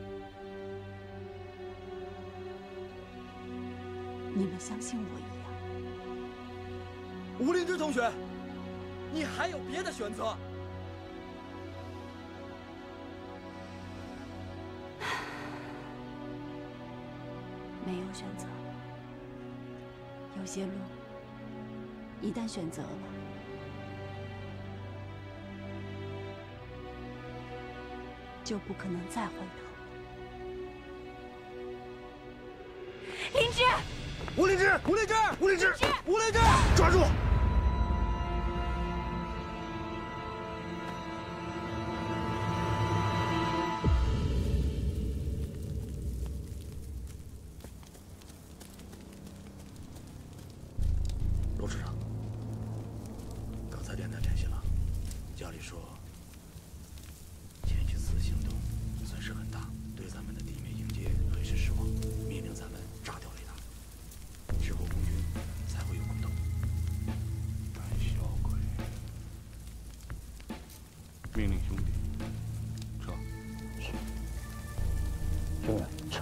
你们相信我一样。 吴灵芝同学，你还有别的选择。 没有选择，有些路一旦选择了，就不可能再回头。 灵芝， 吴灵芝，吴灵芝，吴灵芝，吴灵芝，抓住！ 罗市长，刚才电台联系了，家里说前几次行动损失很大，对咱们的地面迎接很是失望，命令咱们炸掉雷达，之后空军才会有空投。 胆小鬼！命令兄弟撤。是。 兄弟，撤。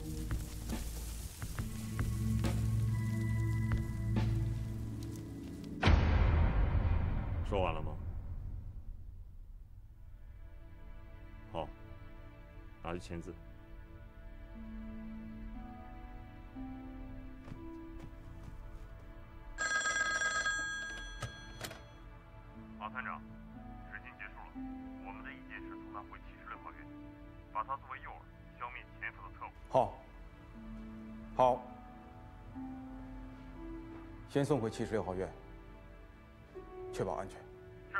说完了吗？好，拿去签字。马团长，执行结束了，我们的意见是送他回七十六号院，把他作为诱饵，消灭潜伏的特务。 好，好，先送回七十六号院，确保安全。 是。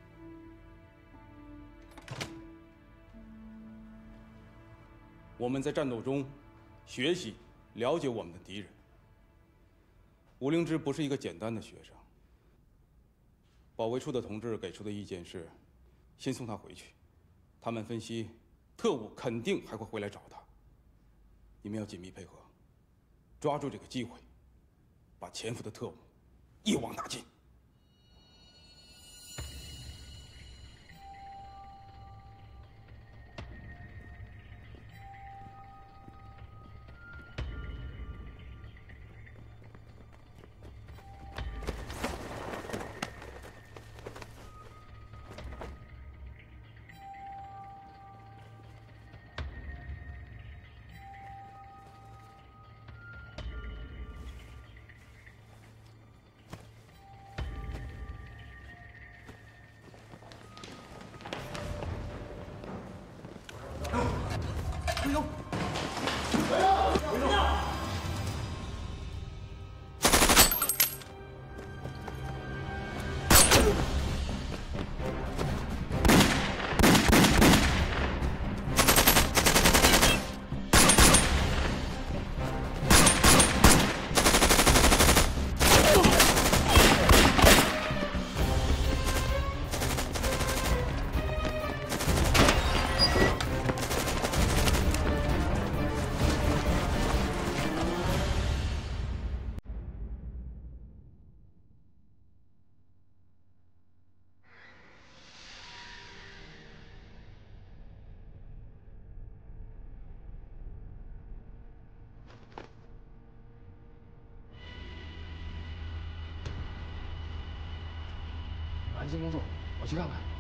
我们在战斗中学习、了解我们的敌人。吴灵芝不是一个简单的学生。保卫处的同志给出的意见是，先送他回去。他们分析，特务肯定还会回来找他。你们要紧密配合，抓住这个机会，把潜伏的特务一网打尽。 回头！回头！回头！ 安心工作，我去看看。